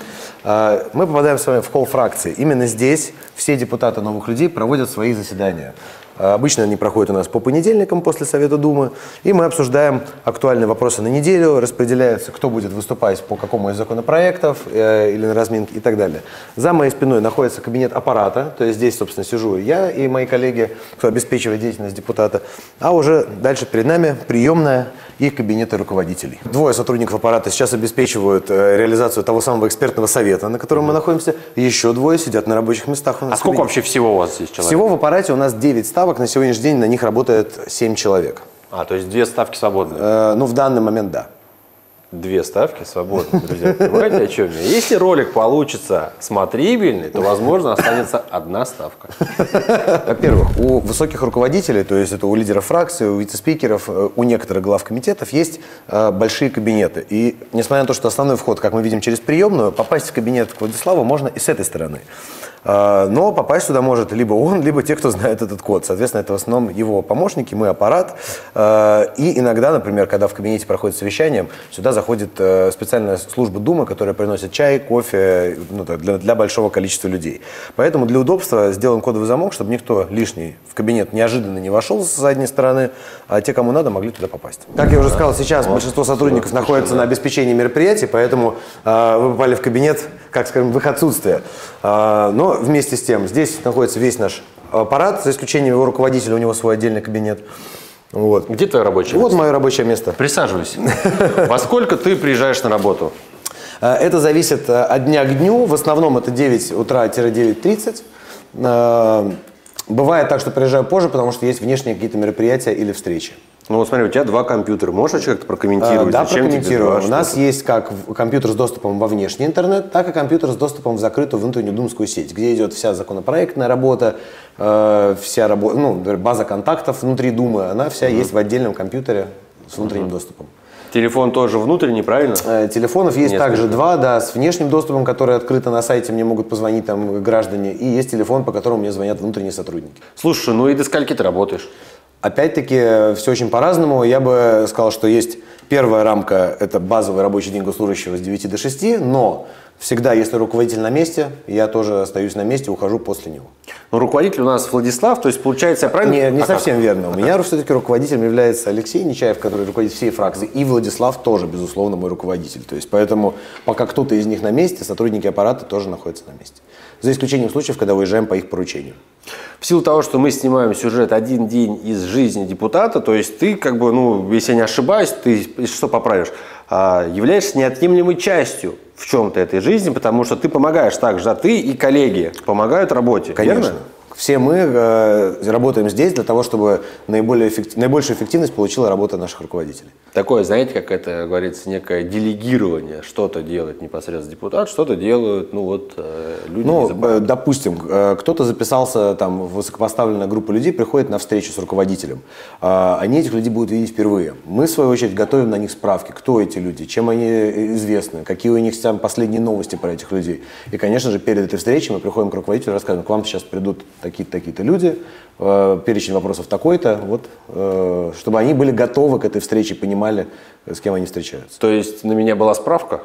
Мы попадаем с вами в холл фракции. Именно здесь все депутаты «Новых людей» проводят свои заседания. Обычно они проходят у нас по понедельникам после Совета Думы, и мы обсуждаем актуальные вопросы на неделю, распределяется, кто будет выступать по какому из законопроектов или на разминке и так далее. За моей спиной находится кабинет аппарата, то есть здесь, собственно, сижу я и мои коллеги, кто обеспечивает деятельность депутата, а уже дальше перед нами приемная и кабинеты руководителей. Двое сотрудников аппарата сейчас обеспечивают реализацию того самого экспертного совета, на котором мы находимся, еще двое сидят на рабочих местах. А сколько вообще всего у вас здесь человек? Всего в аппарате у нас 9 ставок. На сегодняшний день на них работает 7 человек. То есть 2 ставки свободные? Ну, в данный момент, да. 2 ставки свободные, друзья. Понимаете, о чем я? Если ролик получится смотрибельный, то, возможно, останется 1 ставка. Во-первых, у высоких руководителей, то есть это у лидеров фракции, у вице-спикеров, у некоторых глав комитетов есть большие кабинеты. И несмотря на то, что основной вход, как мы видим, через приемную, попасть в кабинет к Владиславу можно и с этой стороны. Но попасть сюда может либо он, либо те, кто знает этот код. Соответственно, это в основном его помощники, мы аппарат. И иногда, например, когда в кабинете проходит совещание, сюда заходит специальная служба Думы, которая приносит чай, кофе для большого количества людей. Поэтому для удобства сделан кодовый замок, чтобы никто лишний в кабинет неожиданно не вошел с задней стороны, а те, кому надо, могли туда попасть. Как я уже сказал, сейчас большинство сотрудников находится на обеспечении мероприятий, поэтому вы попали в кабинет, как скажем, в их отсутствие. Но вместе с тем, здесь находится весь наш аппарат, за исключением его руководителя, у него свой отдельный кабинет. Вот. Где твое рабочее место? Вот мое рабочее место. Присаживайся. Во сколько ты приезжаешь на работу? Это зависит от дня к дню. В основном это 9 утра-9:30. Бывает так, что приезжаю позже, потому что есть внешние какие-то мероприятия или встречи. Ну вот смотри, у тебя 2 компьютера. Можешь вообще как-то прокомментировать? Да, Зачем прокомментирую. тебе 2? У нас есть как компьютер с доступом во внешний интернет, так и компьютер с доступом в закрытую внутреннюю думскую сеть, где идет вся законопроектная работа, вся работа, база контактов внутри Думы, она вся есть в отдельном компьютере с внутренним доступом. Телефон тоже внутренний, правильно? Телефонов есть Несколько. также 2, да, с внешним доступом, который открыто на сайте, мне могут позвонить там граждане, и есть телефон, по которому мне звонят внутренние сотрудники. Слушай, ну и до скольки ты работаешь? Опять-таки, все очень по-разному. Я бы сказал, что есть первая рамка, это базовый рабочий день госслужащего с 9 до 6, но всегда, если руководитель на месте, я тоже остаюсь на месте, ухожу после него. Ну, руководитель у нас Владислав, то есть получается, я правильно? Не совсем верно. У меня все-таки руководителем является Алексей Нечаев, который руководит всей фракцией, и Владислав тоже, безусловно, мой руководитель. То есть, поэтому, пока кто-то из них на месте, сотрудники аппарата тоже находятся на месте. За исключением случаев, когда выезжаем по их поручению. В силу того, что мы снимаем сюжет «1 день из жизни депутата», то есть ты, как бы, если я не ошибаюсь, ты, если что, поправишь, являешься неотъемлемой частью в чем-то этой жизни, потому что ты помогаешь также, да, ты и коллеги помогают работе, Конечно. верно? Все мы работаем здесь для того, чтобы наибольшую эффективность получила работа наших руководителей. Такое, знаете, как это говорится, некое делегирование. Что-то делает непосредственно депутат, что-то делают, люди. Допустим, кто-то записался там в высокопоставленную группу людей, приходит на встречу с руководителем. Они этих людей будут видеть впервые. Мы, в свою очередь, готовим на них справки. Кто эти люди, чем они известны, какие у них там последние новости про этих людей. И, конечно же, перед этой встречей мы приходим к руководителю и рассказываем: к вам сейчас придут такие-то люди, перечень вопросов такой-то, чтобы они были готовы к этой встрече, понимали, с кем они встречаются. То есть на меня была справка?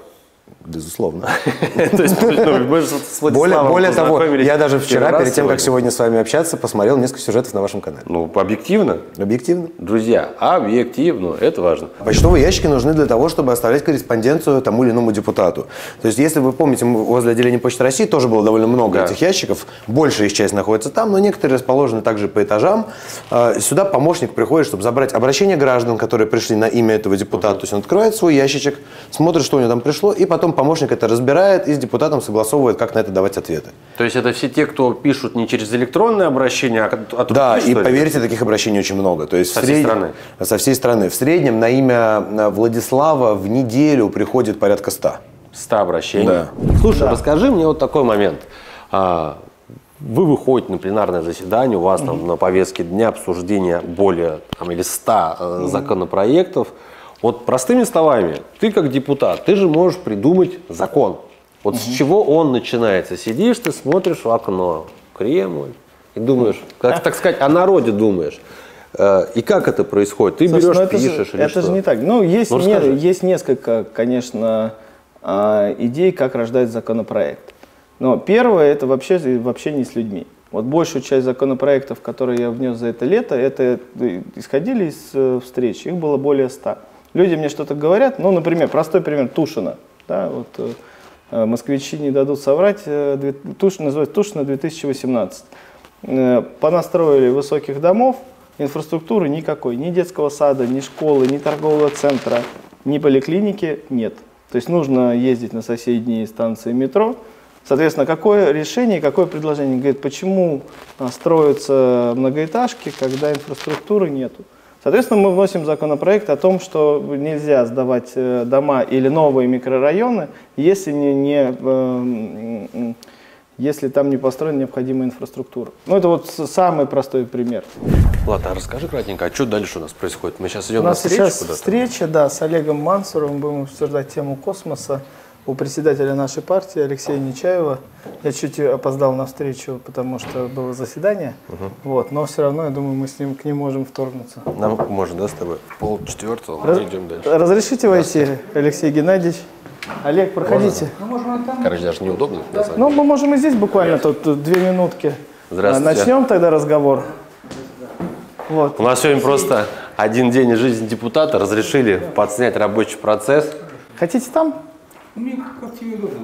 Безусловно. То есть, мы же с Владиславом Более того, познакомились я даже вчера, первый раз перед тем, как сегодня. сегодня с вами общаться, посмотрел несколько сюжетов на вашем канале. Ну, объективно. Объективно. Друзья, объективно, это важно. Почтовые ящики нужны для того, чтобы оставлять корреспонденцию тому или иному депутату. То есть, если вы помните, возле отделения Почты России тоже было довольно много этих ящиков. Большая их часть находится там, но некоторые расположены также по этажам. Сюда помощник приходит, чтобы забрать обращения граждан, которые пришли на имя этого депутата. То есть, он открывает свой ящичек, смотрит, что у него там пришло, и потом помощник это разбирает и с депутатом согласовывает, как на это давать ответы. То есть, это все те, кто пишут не через электронное обращение, от руки, Да, и что ли? поверьте, таких обращений очень много. То есть Со всей страны? Со всей страны. В среднем на имя Владислава в неделю приходит порядка 100. 100 обращений. Да. Слушай, расскажи мне вот такой момент. Вы выходите на пленарное заседание, у вас там на повестке дня обсуждение более или 100 законопроектов. Вот простыми словами, ты как депутат, ты же можешь придумать закон. Вот с чего он начинается? Сидишь, ты смотришь в окно, Кремль, и думаешь, как, так сказать, о народе думаешь. И как это происходит? Ты берешь, пишешь или что? Это же не так. Ну, есть несколько, конечно, идей, как рождать законопроект. Но первое, это вообще в общении с людьми. Вот большую часть законопроектов, которые я внес за это лето, это исходили из встреч. Их было более 100. Люди мне что-то говорят, ну, например, простой пример Тушина. Да, вот, москвичи не дадут соврать, называется Тушина 2018. Понастроили высоких домов, инфраструктуры никакой, ни детского сада, ни школы, ни торгового центра, ни поликлиники нет. То есть нужно ездить на соседние станции метро. Соответственно, какое решение, какое предложение? Говорит, почему строятся многоэтажки, когда инфраструктуры нету? Соответственно, мы вносим законопроект о том, что нельзя сдавать дома или новые микрорайоны, если, если там не построена необходимая инфраструктура. Ну, это вот самый простой пример. Влад, а расскажи кратенько, а что дальше у нас происходит? Мы сейчас идем У на нас встречу сейчас куда-то? встреча, да, с Олегом Мансуровым, будем обсуждать тему космоса. У председателя нашей партии Алексея Нечаева. Я чуть опоздал на встречу, потому что было заседание. Вот, но все равно, я думаю, мы к ним можем вторгнуться. Нам можно, да, с тобой? 3:30, мы идем дальше. Разрешите войти, Алексей Геннадьевич? Олег, проходите. Короче, даже неудобно. на самом Ну, мы можем и здесь буквально тут 2 минутки. Здравствуйте. Начнем тогда разговор. Вот. У нас сегодня просто один день из жизни депутата. Разрешили подснять рабочий процесс. Хотите там? Мне как тебе удобно.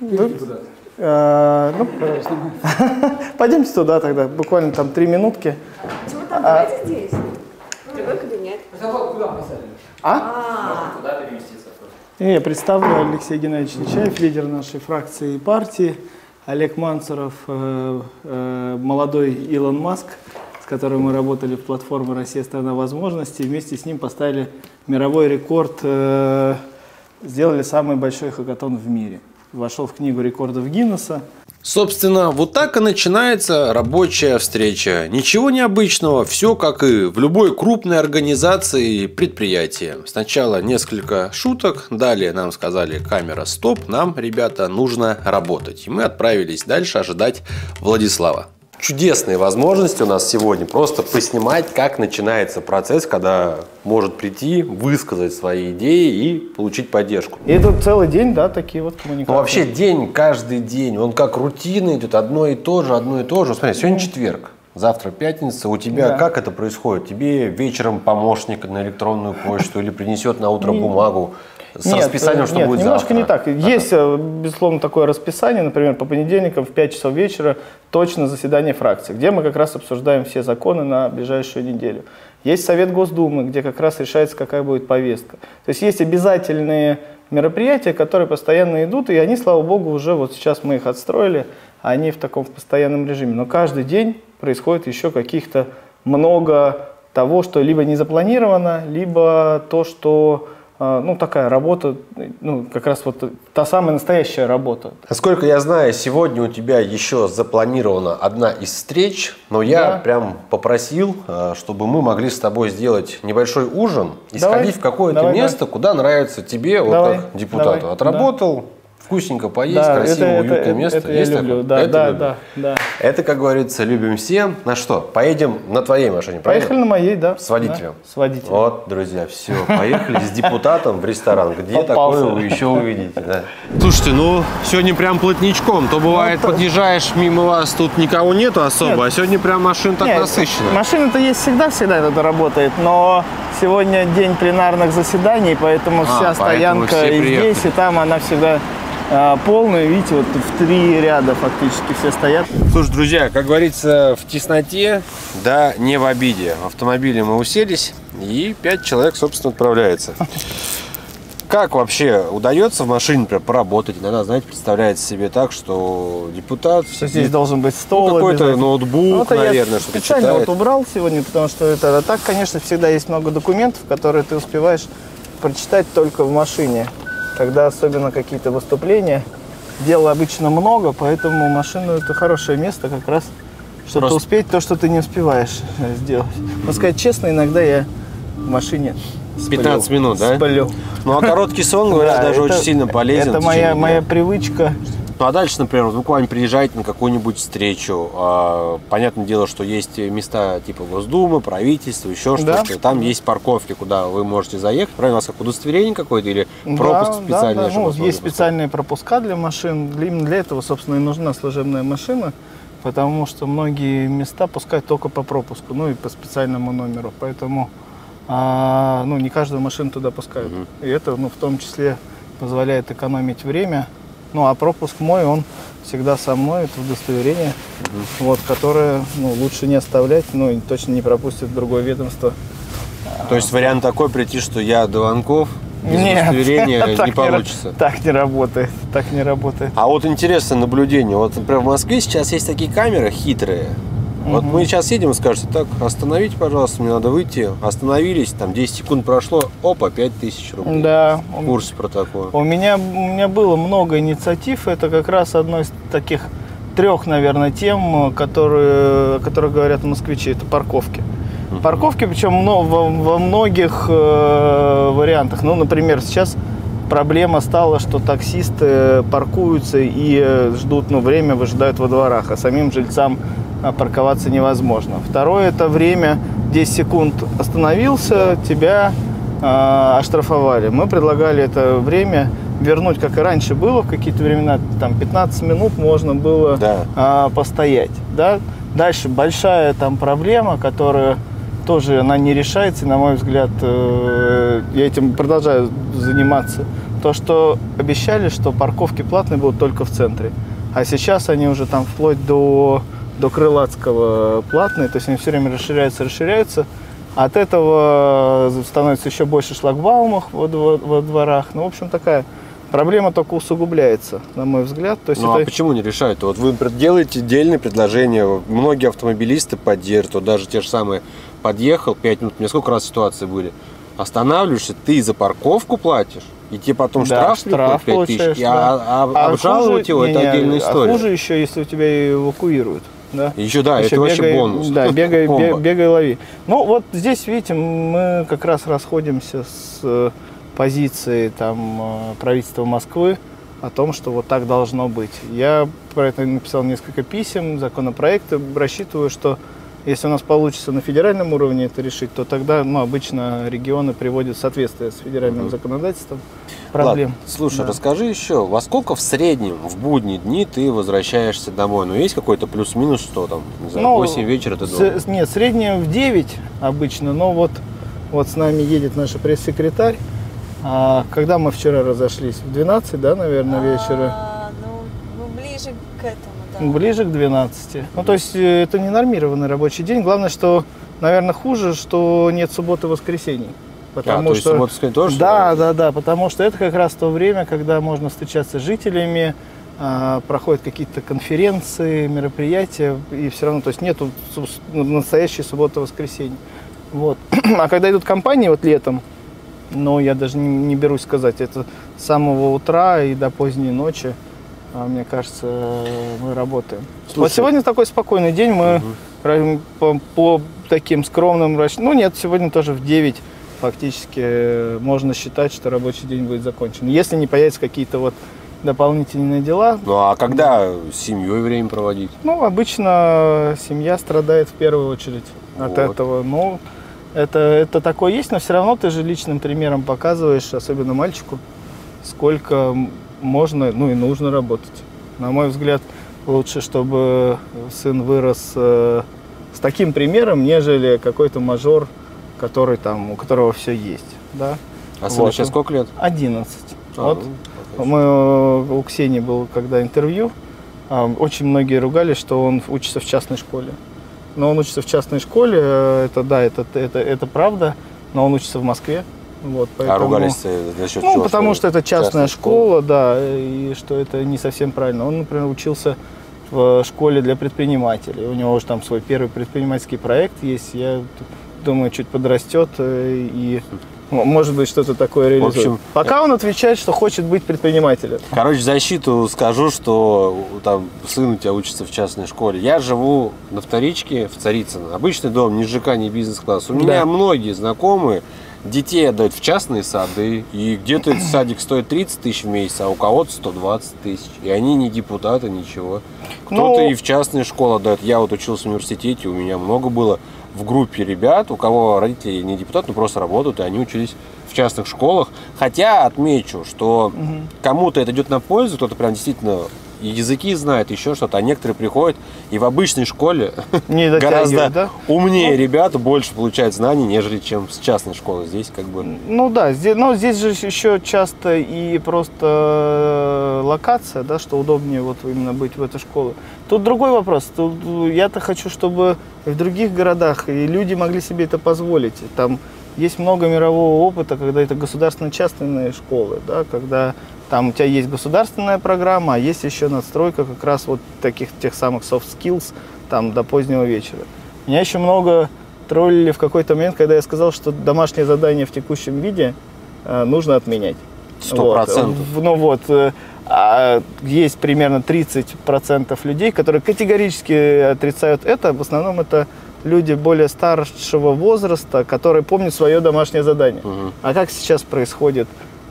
Ну, пойдемте туда тогда, буквально там 3 минутки. Почему там? Давайте здесь. Другой кабинет. Куда поставили? Куда переместиться просто? Я представлю Алексей Геннадьевич Нечаев, лидер нашей фракции и партии. Олег Мансуров, молодой Илон Маск, с которым мы работали в платформе «Россия – страна возможностей». Вместе с ним поставили мировой рекорд, сделали самый большой хакатон в мире. Вошел в книгу рекордов Гиннесса. Собственно, вот так и начинается рабочая встреча. Ничего необычного, все как и в любой крупной организации и предприятии. Сначала несколько шуток, далее нам сказали: камера, стоп, нам, ребята, нужно работать. И мы отправились дальше ожидать Владислава. Чудесные возможности у нас сегодня просто поснимать, как начинается процесс, когда может прийти, высказать свои идеи и получить поддержку. И это целый день, да, такие вот коммуникации. Ну, вообще день, каждый день, он как рутина идет, одно и то же. Смотри, сегодня четверг, завтра пятница. У тебя как это происходит? Тебе вечером помощник на электронную почту или принесет на утро бумагу с расписанием, что будет немножко завтра? не так. Есть, безусловно, такое расписание, например, по понедельникам в 5 часов вечера точно заседание фракции, где мы как раз обсуждаем все законы на ближайшую неделю. Есть Совет Госдумы, где как раз решается, какая будет повестка. То есть есть обязательные мероприятия, которые постоянно идут, и они, слава богу, уже вот сейчас мы их отстроили, они в таком постоянном режиме. Но каждый день происходит еще каких-то много того, что либо не запланировано, либо то, что ну, такая работа, ну, как раз вот та самая настоящая работа. Насколько я знаю, сегодня у тебя еще запланирована одна из встреч, но я прям попросил, чтобы мы могли с тобой сделать небольшой ужин и сходить в какое-то место, куда нравится тебе, вот как депутату. Отработал, вкусненько поесть, Да, красивое, уютное место. это я Есть люблю. такое? Да, Это да, любишь? да. Это, как говорится, любим все. На что? Поедем на твоей машине, правильно? Поехали на моей, да. С водителем? Да, с водителем. Вот, друзья, все, поехали с депутатом в ресторан. Где Попался. такое вы еще увидите, да? Слушайте, ну, сегодня прям плотничком. То бывает, подъезжаешь мимо вас, тут никого нету особо, Нет. а сегодня прям машин так Нет, насыщенно. машина-то есть всегда это работает, но сегодня день пленарных заседаний, поэтому вся поэтому стоянка все и приехали. здесь, и там, она всегда полная. Видите, вот в 3 ряда фактически все стоят. Слушай, друзья, как говорится, в тесноте, да, не в обиде. В автомобиле мы уселись, и 5 человек, собственно, отправляется. Как вообще удается в машине, например, поработать? Иногда, знаете, представляется себе так, что депутат... Что здесь должен быть стол. какой-то обязательно. ноутбук, Ну, это наверное, я что-то специально читает. вот убрал сегодня, потому что это... А так, конечно, всегда есть много документов, которые ты успеваешь прочитать только в машине. Когда особенно какие-то выступления, дела обычно много, поэтому машина это хорошее место как раз, чтобы Просто- успеть то, что ты не успеваешь сделать. Но сказать честно, иногда я в машине 15 минут, да? Сплю. Ну, а короткий сон, говорят, Да, даже это- очень сильно полезен. Это в течение моя дня. привычка. Ну, а дальше, например, вот буквально приезжаете на какую-нибудь встречу. Понятное дело, что есть места типа Госдумы, правительства, еще Да. что-то. Там есть парковки, куда вы можете заехать. Правильно, у вас как удостоверение какое-то или пропуск специальный? Да. чтобы Ну, вас могли есть специальные пропуска для машин. Именно для этого, собственно, и нужна служебная машина, потому что многие места пускают только по пропуску, ну и по специальному номеру. Поэтому не каждую машину туда пускают. И это, в том числе, позволяет экономить время. Ну, а пропуск мой, он всегда со мной, это удостоверение, которое лучше не оставлять, и точно не пропустит в другое ведомство. То есть вариант такой прийти, что я Дованков, без Нет, удостоверения так не получится. Так не работает, так не работает. А вот интересное наблюдение. Вот, например, в Москве сейчас есть такие камеры хитрые. Вот мы сейчас едем и скажете, так, остановите, пожалуйста, мне надо выйти. Остановились, там 10 секунд прошло, опа, 5000 рублей. Да. В курсе про такое. У меня было много инициатив. Это как раз одно из таких 3, наверное, тем, о которых говорят москвичи. Это парковки. Парковки, причем во многих вариантах. Ну, например, сейчас проблема стала, что таксисты паркуются и ждут, время выжидают во дворах, а самим жильцам парковаться невозможно. Второе, это время, 10 секунд остановился, тебя оштрафовали. Мы предлагали это время вернуть, как и раньше было, в какие-то времена, там 15 минут можно было постоять. Да? Дальше большая там проблема, которая тоже она не решается, на мой взгляд, я этим продолжаю заниматься. То, что обещали, что парковки платные будут только в центре, а сейчас они уже там вплоть до Крылатского платные, то есть они все время расширяются. От этого становится еще больше шлагбаумов во дворах. Ну, в общем, такая проблема только усугубляется, на мой взгляд. То есть А почему не решают? Вот вы делаете отдельные предложения, многие автомобилисты поддерживают, вот даже те же самые подъехал 5 минут, мне сколько раз ситуации были, останавливаешься, ты за парковку платишь, и тебе потом штраф 5000, обжаловать его, это отдельная история. А хуже еще, если у тебя эвакуируют. Да? Еще это вообще бонус. Да, бегай, лови. Ну, вот здесь, видите, мы как раз расходимся с позиции правительства Москвы о том, что вот так должно быть. Я про это написал несколько писем, законопроекты. Рассчитываю, что если у нас получится на федеральном уровне это решить, то тогда обычно регионы приводят в соответствие с федеральным законодательством проблем. Ладно, слушай, расскажи еще, во сколько в среднем в будние дни ты возвращаешься домой? Ну, есть какой-то плюс-минус, что там, не знаю, 8 вечера ты дома? Нет, среднее в 9 обычно, но вот с нами едет наша пресс-секретарь. Когда мы вчера разошлись? В 12, да, наверное, вечера? Ближе к этому, да. Ближе к 12. Ну, то есть это не нормированный рабочий день. Главное, что, наверное, хуже, что нет субботы и воскресений. Потому то есть что суббота тоже? Да, потому что это как раз то время, когда можно встречаться с жителями, проходят какие-то конференции, мероприятия, и все равно, то есть нету настоящей субботы и воскресенья. Вот. А когда идут компании вот летом, я даже не берусь сказать, это с самого утра и до поздней ночи, мне кажется, мы работаем. Слушай, вот сегодня такой спокойный день, мы по таким скромным нет, сегодня тоже в 9 фактически можно считать, что рабочий день будет закончен. Если не появятся какие-то дополнительные дела. Ну а когда с семьей время проводить? Ну, обычно семья страдает в первую очередь от Вот. этого. Ну, это такое есть, но все равно ты же личным примером показываешь, особенно мальчику, сколько можно, ну и нужно работать. На мой взгляд, лучше, чтобы сын вырос с таким примером, нежели какой-то мажор, который там, у которого все есть. Да? А сыну Вот. сейчас сколько лет? 11. А, Вот. ну, У Ксении было когда интервью, очень многие ругались, что он учится в частной школе. Но он учится в частной школе, это да, это правда, но он учится в Москве. Вот, А поэтому... ругались за счет Ну, чего? потому что это частная школа, да, и что это не совсем правильно. Он, например, учился в школе для предпринимателей. У него уже там свой первый предпринимательский проект есть. Я думаю, чуть подрастет и, может быть, что-то такое реализует. общем, Пока он отвечает, что хочет быть предпринимателем. Короче, в защиту скажу, что там сын у тебя учится в частной школе. Я живу на вторичке в Царицыно. Обычный дом, ни ЖК, ни бизнес-класс. У меня многие знакомые детей отдают в частные сады, и где-то этот садик стоит 30 тысяч в месяц, а у кого-то 120 тысяч. И они не депутаты, ничего. Кто-то и в частные школы отдает. Я вот учился в университете, у меня много было в группе ребят, у кого родители не депутаты, но просто работают, и они учились в частных школах. Хотя отмечу, что кому-то это идет на пользу, кто-то прям действительно и языки знает, еще что-то, а некоторые приходят и в обычной школе Не дотягивают, гораздо да? умнее ребята, больше получают знаний, нежели чем с частной школы. Здесь как бы... Ну да, здесь же еще часто и просто локация, да, что удобнее вот именно быть в этой школе. Тут другой вопрос. Тут я-то хочу, чтобы в других городах и люди могли себе это позволить. Там есть много мирового опыта, когда это государственно-частные школы, да, когда там у тебя есть государственная программа, а есть еще надстройка как раз вот таких тех самых soft skills там до позднего вечера. Меня еще много троллили в какой-то момент, когда я сказал, что домашнее задание в текущем виде нужно отменять. 100%. Вот. Ну вот, есть примерно 30% людей, которые категорически отрицают это. В основном это люди более старшего возраста, которые помнят свое домашнее задание. А как сейчас происходит?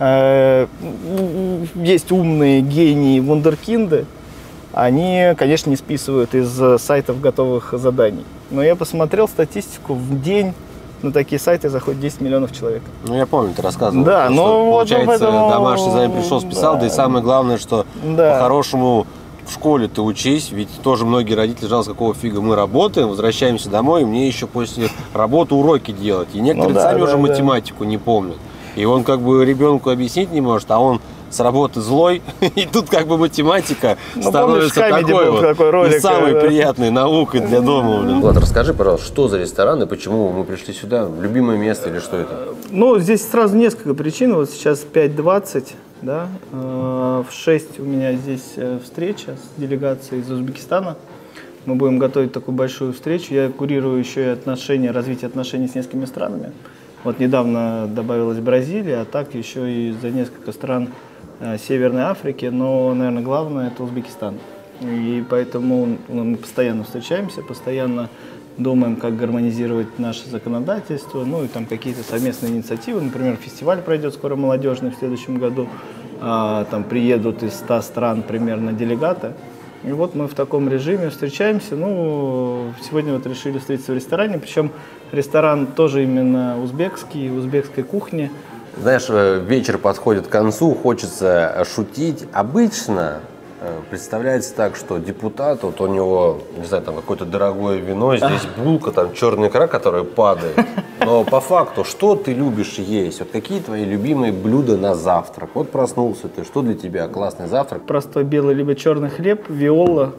Есть умные гении, вундеркинды, они, конечно, не списывают из сайтов готовых заданий. Но я посмотрел статистику, в день на такие сайты заходит 10 миллионов человек. Ну, я помню, ты рассказывал. Да, что, ну вот получается, поэтому... домашний задание пришел, списал, да и самое главное, что по-хорошему в школе ты учись, ведь тоже многие родители жалуются, какого фига мы работаем, возвращаемся домой, и мне еще после работы уроки делать. И некоторые сами уже математику не помнят. И он как бы ребенку объяснить не может, а он с работы злой, и тут как бы математика становится такой вот не самой приятной наукой для дома. Влад, расскажи, пожалуйста, что за ресторан и почему мы пришли сюда? Любимое место или что это? Ну, здесь сразу несколько причин. Вот сейчас 5:20, да, в 6 у меня здесь встреча с делегацией из Узбекистана. Мы будем готовить такую большую встречу. Я курирую еще и развитие отношений с несколькими странами. Вот недавно добавилась Бразилия, а так еще и за несколько стран Северной Африки, но, наверное, главное – это Узбекистан. И поэтому мы постоянно встречаемся, постоянно думаем, как гармонизировать наше законодательство, ну и там какие-то совместные инициативы. Например, фестиваль пройдет скоро молодежный в следующем году, там приедут из 100 стран примерно делегаты. И вот мы в таком режиме встречаемся. Ну, сегодня вот решили встретиться в ресторане, причем ресторан тоже именно узбекский, узбекской кухни. Знаешь, вечер подходит к концу, хочется шутить. Обычно представляется так, что депутат, вот у него, не знаю, там какое-то дорогое вино, здесь булка, там черная икра, которая падает. Но по факту, что ты любишь есть? Вот какие твои любимые блюда на завтрак? Вот проснулся ты, что для тебя классный завтрак? Простой белый либо черный хлеб, виола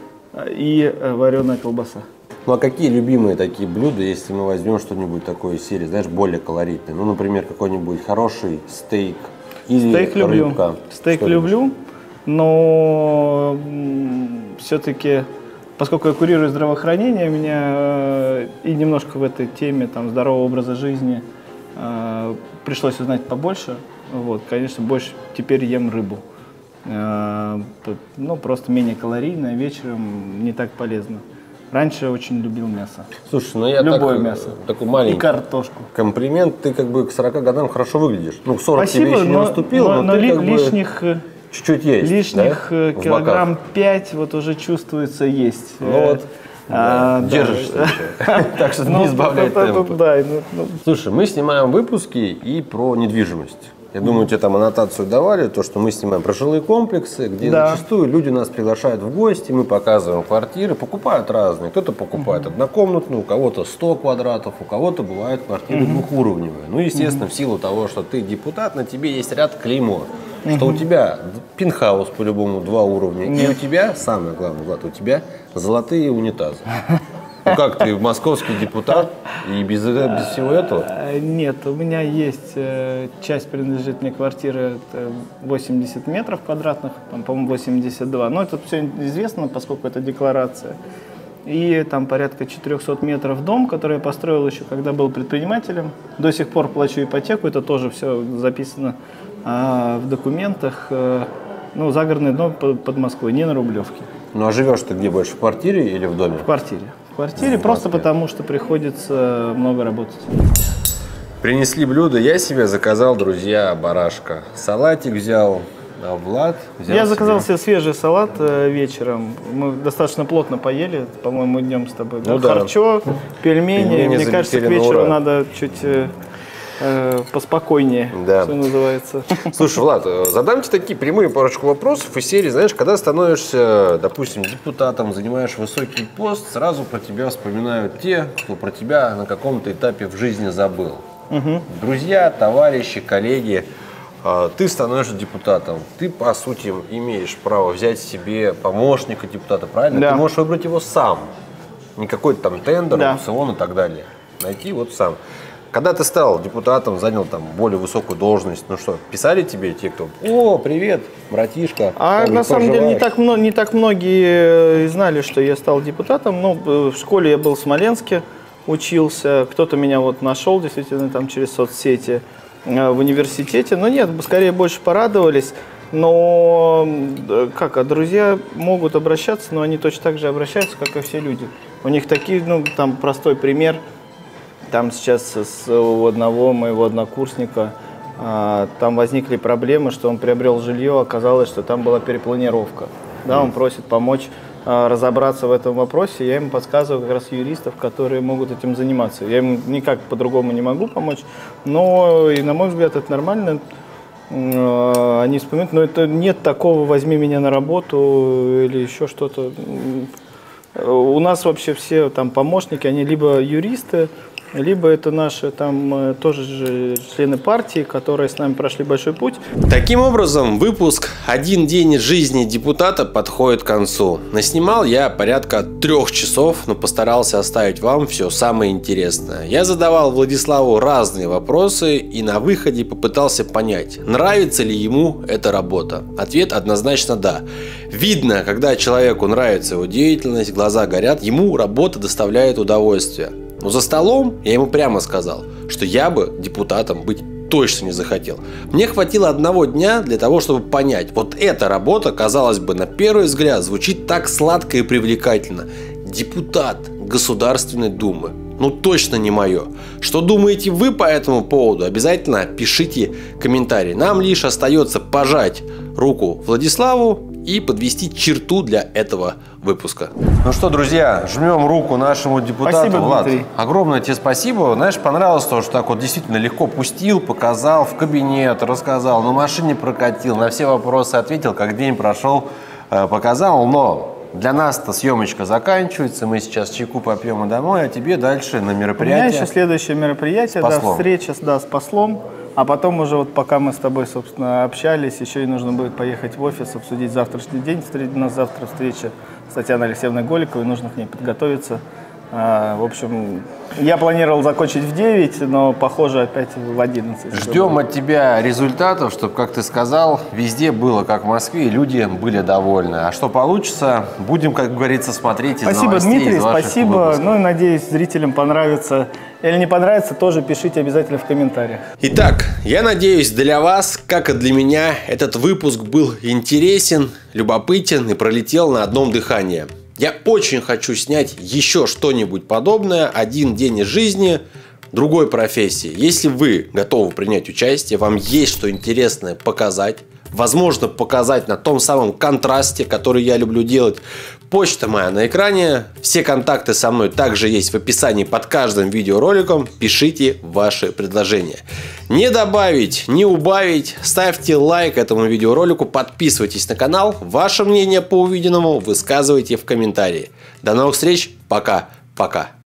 и вареная колбаса. Ну а какие любимые такие блюда, если мы возьмем что-нибудь такое из серии, знаешь, более колоритное? Ну, например, какой-нибудь хороший стейк или Стейк люблю. рыбка. Стейк люблю, но все-таки, поскольку я курирую здравоохранение, меня и немножко в этой теме там, здорового образа жизни пришлось узнать побольше. Вот, конечно, больше теперь ем рыбу. Ну, просто менее калорийно, вечером не так полезно. Раньше очень любил мясо. Слушай, ну я любое мясо. Такой маленький и картошку. Комплимент, ты как бы к 40 годам хорошо выглядишь. Ну, к 40 Спасибо, тебе еще не наступило, но ты как бы... лишних Чуть-чуть есть, Лишних да? В килограмм боках. 5 вот уже чувствуется есть. Ну вот, держишься еще. Так что не избавляй темпа. Да, Слушай, мы снимаем выпуски и про недвижимость. Я думаю, тебе там аннотацию давали, то, что мы снимаем про жилые комплексы, где зачастую люди нас приглашают в гости, мы показываем квартиры, покупают разные. Кто-то покупает однокомнатную, у кого-то 100 квадратов, у кого-то бывают квартиры двухуровневые. Ну, естественно, в силу того, что ты депутат, на тебе есть ряд клеймо. Что у тебя пентхаус по-любому 2 уровня, и у тебя, самое главное, Влад, у тебя золотые унитазы. Ну как ты, московский депутат, и без всего этого? Нет, у меня есть, часть принадлежит мне квартиры, это 80 метров квадратных, там, по-моему, 82. Но это все известно, поскольку это декларация. И там порядка 400 метров дом, который я построил еще, когда был предпринимателем. До сих пор плачу ипотеку, это тоже все записано в документах. Ну, загородный дом под Москвой, не на Рублевке. Ну а живешь ты где больше, в квартире или в доме? В квартире. В квартире просто потому, что приходится много работать. Принесли блюдо, я себе заказал, друзья, барашка. Салатик взял, а Влад взял Я заказал себе свежий салат вечером. Мы достаточно плотно поели, по-моему, днем с тобой. Ну, да. Харчо, пельмени. Мне кажется, к залетели на вечеру ура. надо чуть поспокойнее, Да. что называется. Слушай, Влад, задам тебе такие прямые парочку вопросов из серии, знаешь, когда становишься, допустим, депутатом, занимаешь высокий пост, сразу про тебя вспоминают те, кто про тебя на каком-то этапе в жизни забыл. Друзья, товарищи, коллеги. Ты становишься депутатом, ты, по сути, имеешь право взять себе помощника депутата, правильно? Да. Ты можешь выбрать его сам, не какой-то там тендер, Да. аукцион и так далее. Найти вот сам. Когда ты стал депутатом, занял там более высокую должность, ну что, писали тебе те, кто: «О, привет, братишка». А там, на самом деле не пожелаешь?» так многие знали, что я стал депутатом. Ну, в школе я был в Смоленске, учился. Кто-то меня вот нашел действительно там через соцсети. В университете. Но нет, скорее больше порадовались. Но как, друзья могут обращаться, но они точно так же обращаются, как и все люди. У них такие, ну, там простой пример. Там сейчас у одного моего однокурсника там возникли проблемы, что он приобрел жилье, оказалось, что там была перепланировка. Да, он просит помочь разобраться в этом вопросе. Я ему подсказываю как раз юристов, которые могут этим заниматься. Я ему никак по-другому не могу помочь, но, и на мой взгляд, это нормально. Они вспоминают, но это нет такого «возьми меня на работу» или еще что-то. У нас вообще все там помощники, они либо юристы, либо это наши там тоже же члены партии, которые с нами прошли большой путь. Таким образом, выпуск «Один день из жизни депутата» подходит к концу. Наснимал я порядка 3 часов, но постарался оставить вам все самое интересное. Я задавал Владиславу разные вопросы и на выходе попытался понять, нравится ли ему эта работа. Ответ однозначно да. Видно, когда человеку нравится его деятельность, глаза горят, ему работа доставляет удовольствие. Но за столом я ему прямо сказал, что я бы депутатом быть точно не захотел. Мне хватило 1 дня для того, чтобы понять, вот эта работа, казалось бы, на первый взгляд звучит так сладко и привлекательно. Депутат Государственной Думы. Ну точно не мое. Что думаете вы по этому поводу? Обязательно пишите комментарии. Нам лишь остается пожать руку Владиславу и подвести черту для этого выпуска. Ну что, друзья, жмем руку нашему депутату. Спасибо, Влад, Дмитрий. огромное тебе спасибо. Знаешь, понравилось то, что так вот действительно легко пустил, показал в кабинет, рассказал, на машине прокатил, на все вопросы ответил, как день прошел, показал. Но для нас-то съемочка заканчивается, мы сейчас чайку попьем и домой, а тебе дальше на У меня мероприятие. еще следующее мероприятие, С да, послом. встреча с послом. А потом уже вот пока мы с тобой, собственно, общались, еще и нужно будет поехать в офис, обсудить завтрашний день. У нас завтра встреча с Татьяной Алексеевной Голиковой, нужно к ней подготовиться. В общем, я планировал закончить в 9, но, похоже, опять в 11. Ждем от тебя результатов, чтобы, как ты сказал, везде было как в Москве, и люди были довольны. А что получится, будем, как говорится, смотреть из Спасибо, новостей, Дмитрий, из ваших спасибо. выпусков. Ну и надеюсь, зрителям понравится. Или не понравится, тоже пишите обязательно в комментариях. Итак, я надеюсь, для вас, как и для меня, этот выпуск был интересен, любопытен и пролетел на одном дыхании. Я очень хочу снять еще что-нибудь подобное, 1 день из жизни другой профессии. Если вы готовы принять участие, вам есть что интересное показать, возможно, показать на том самом контрасте, который я люблю делать. Почта моя на экране. Все контакты со мной также есть в описании под каждым видеороликом. Пишите ваши предложения. Не добавить, не убавить. Ставьте лайк этому видеоролику, подписывайтесь на канал. Ваше мнение по увиденному высказывайте в комментарии. До новых встреч. Пока. Пока.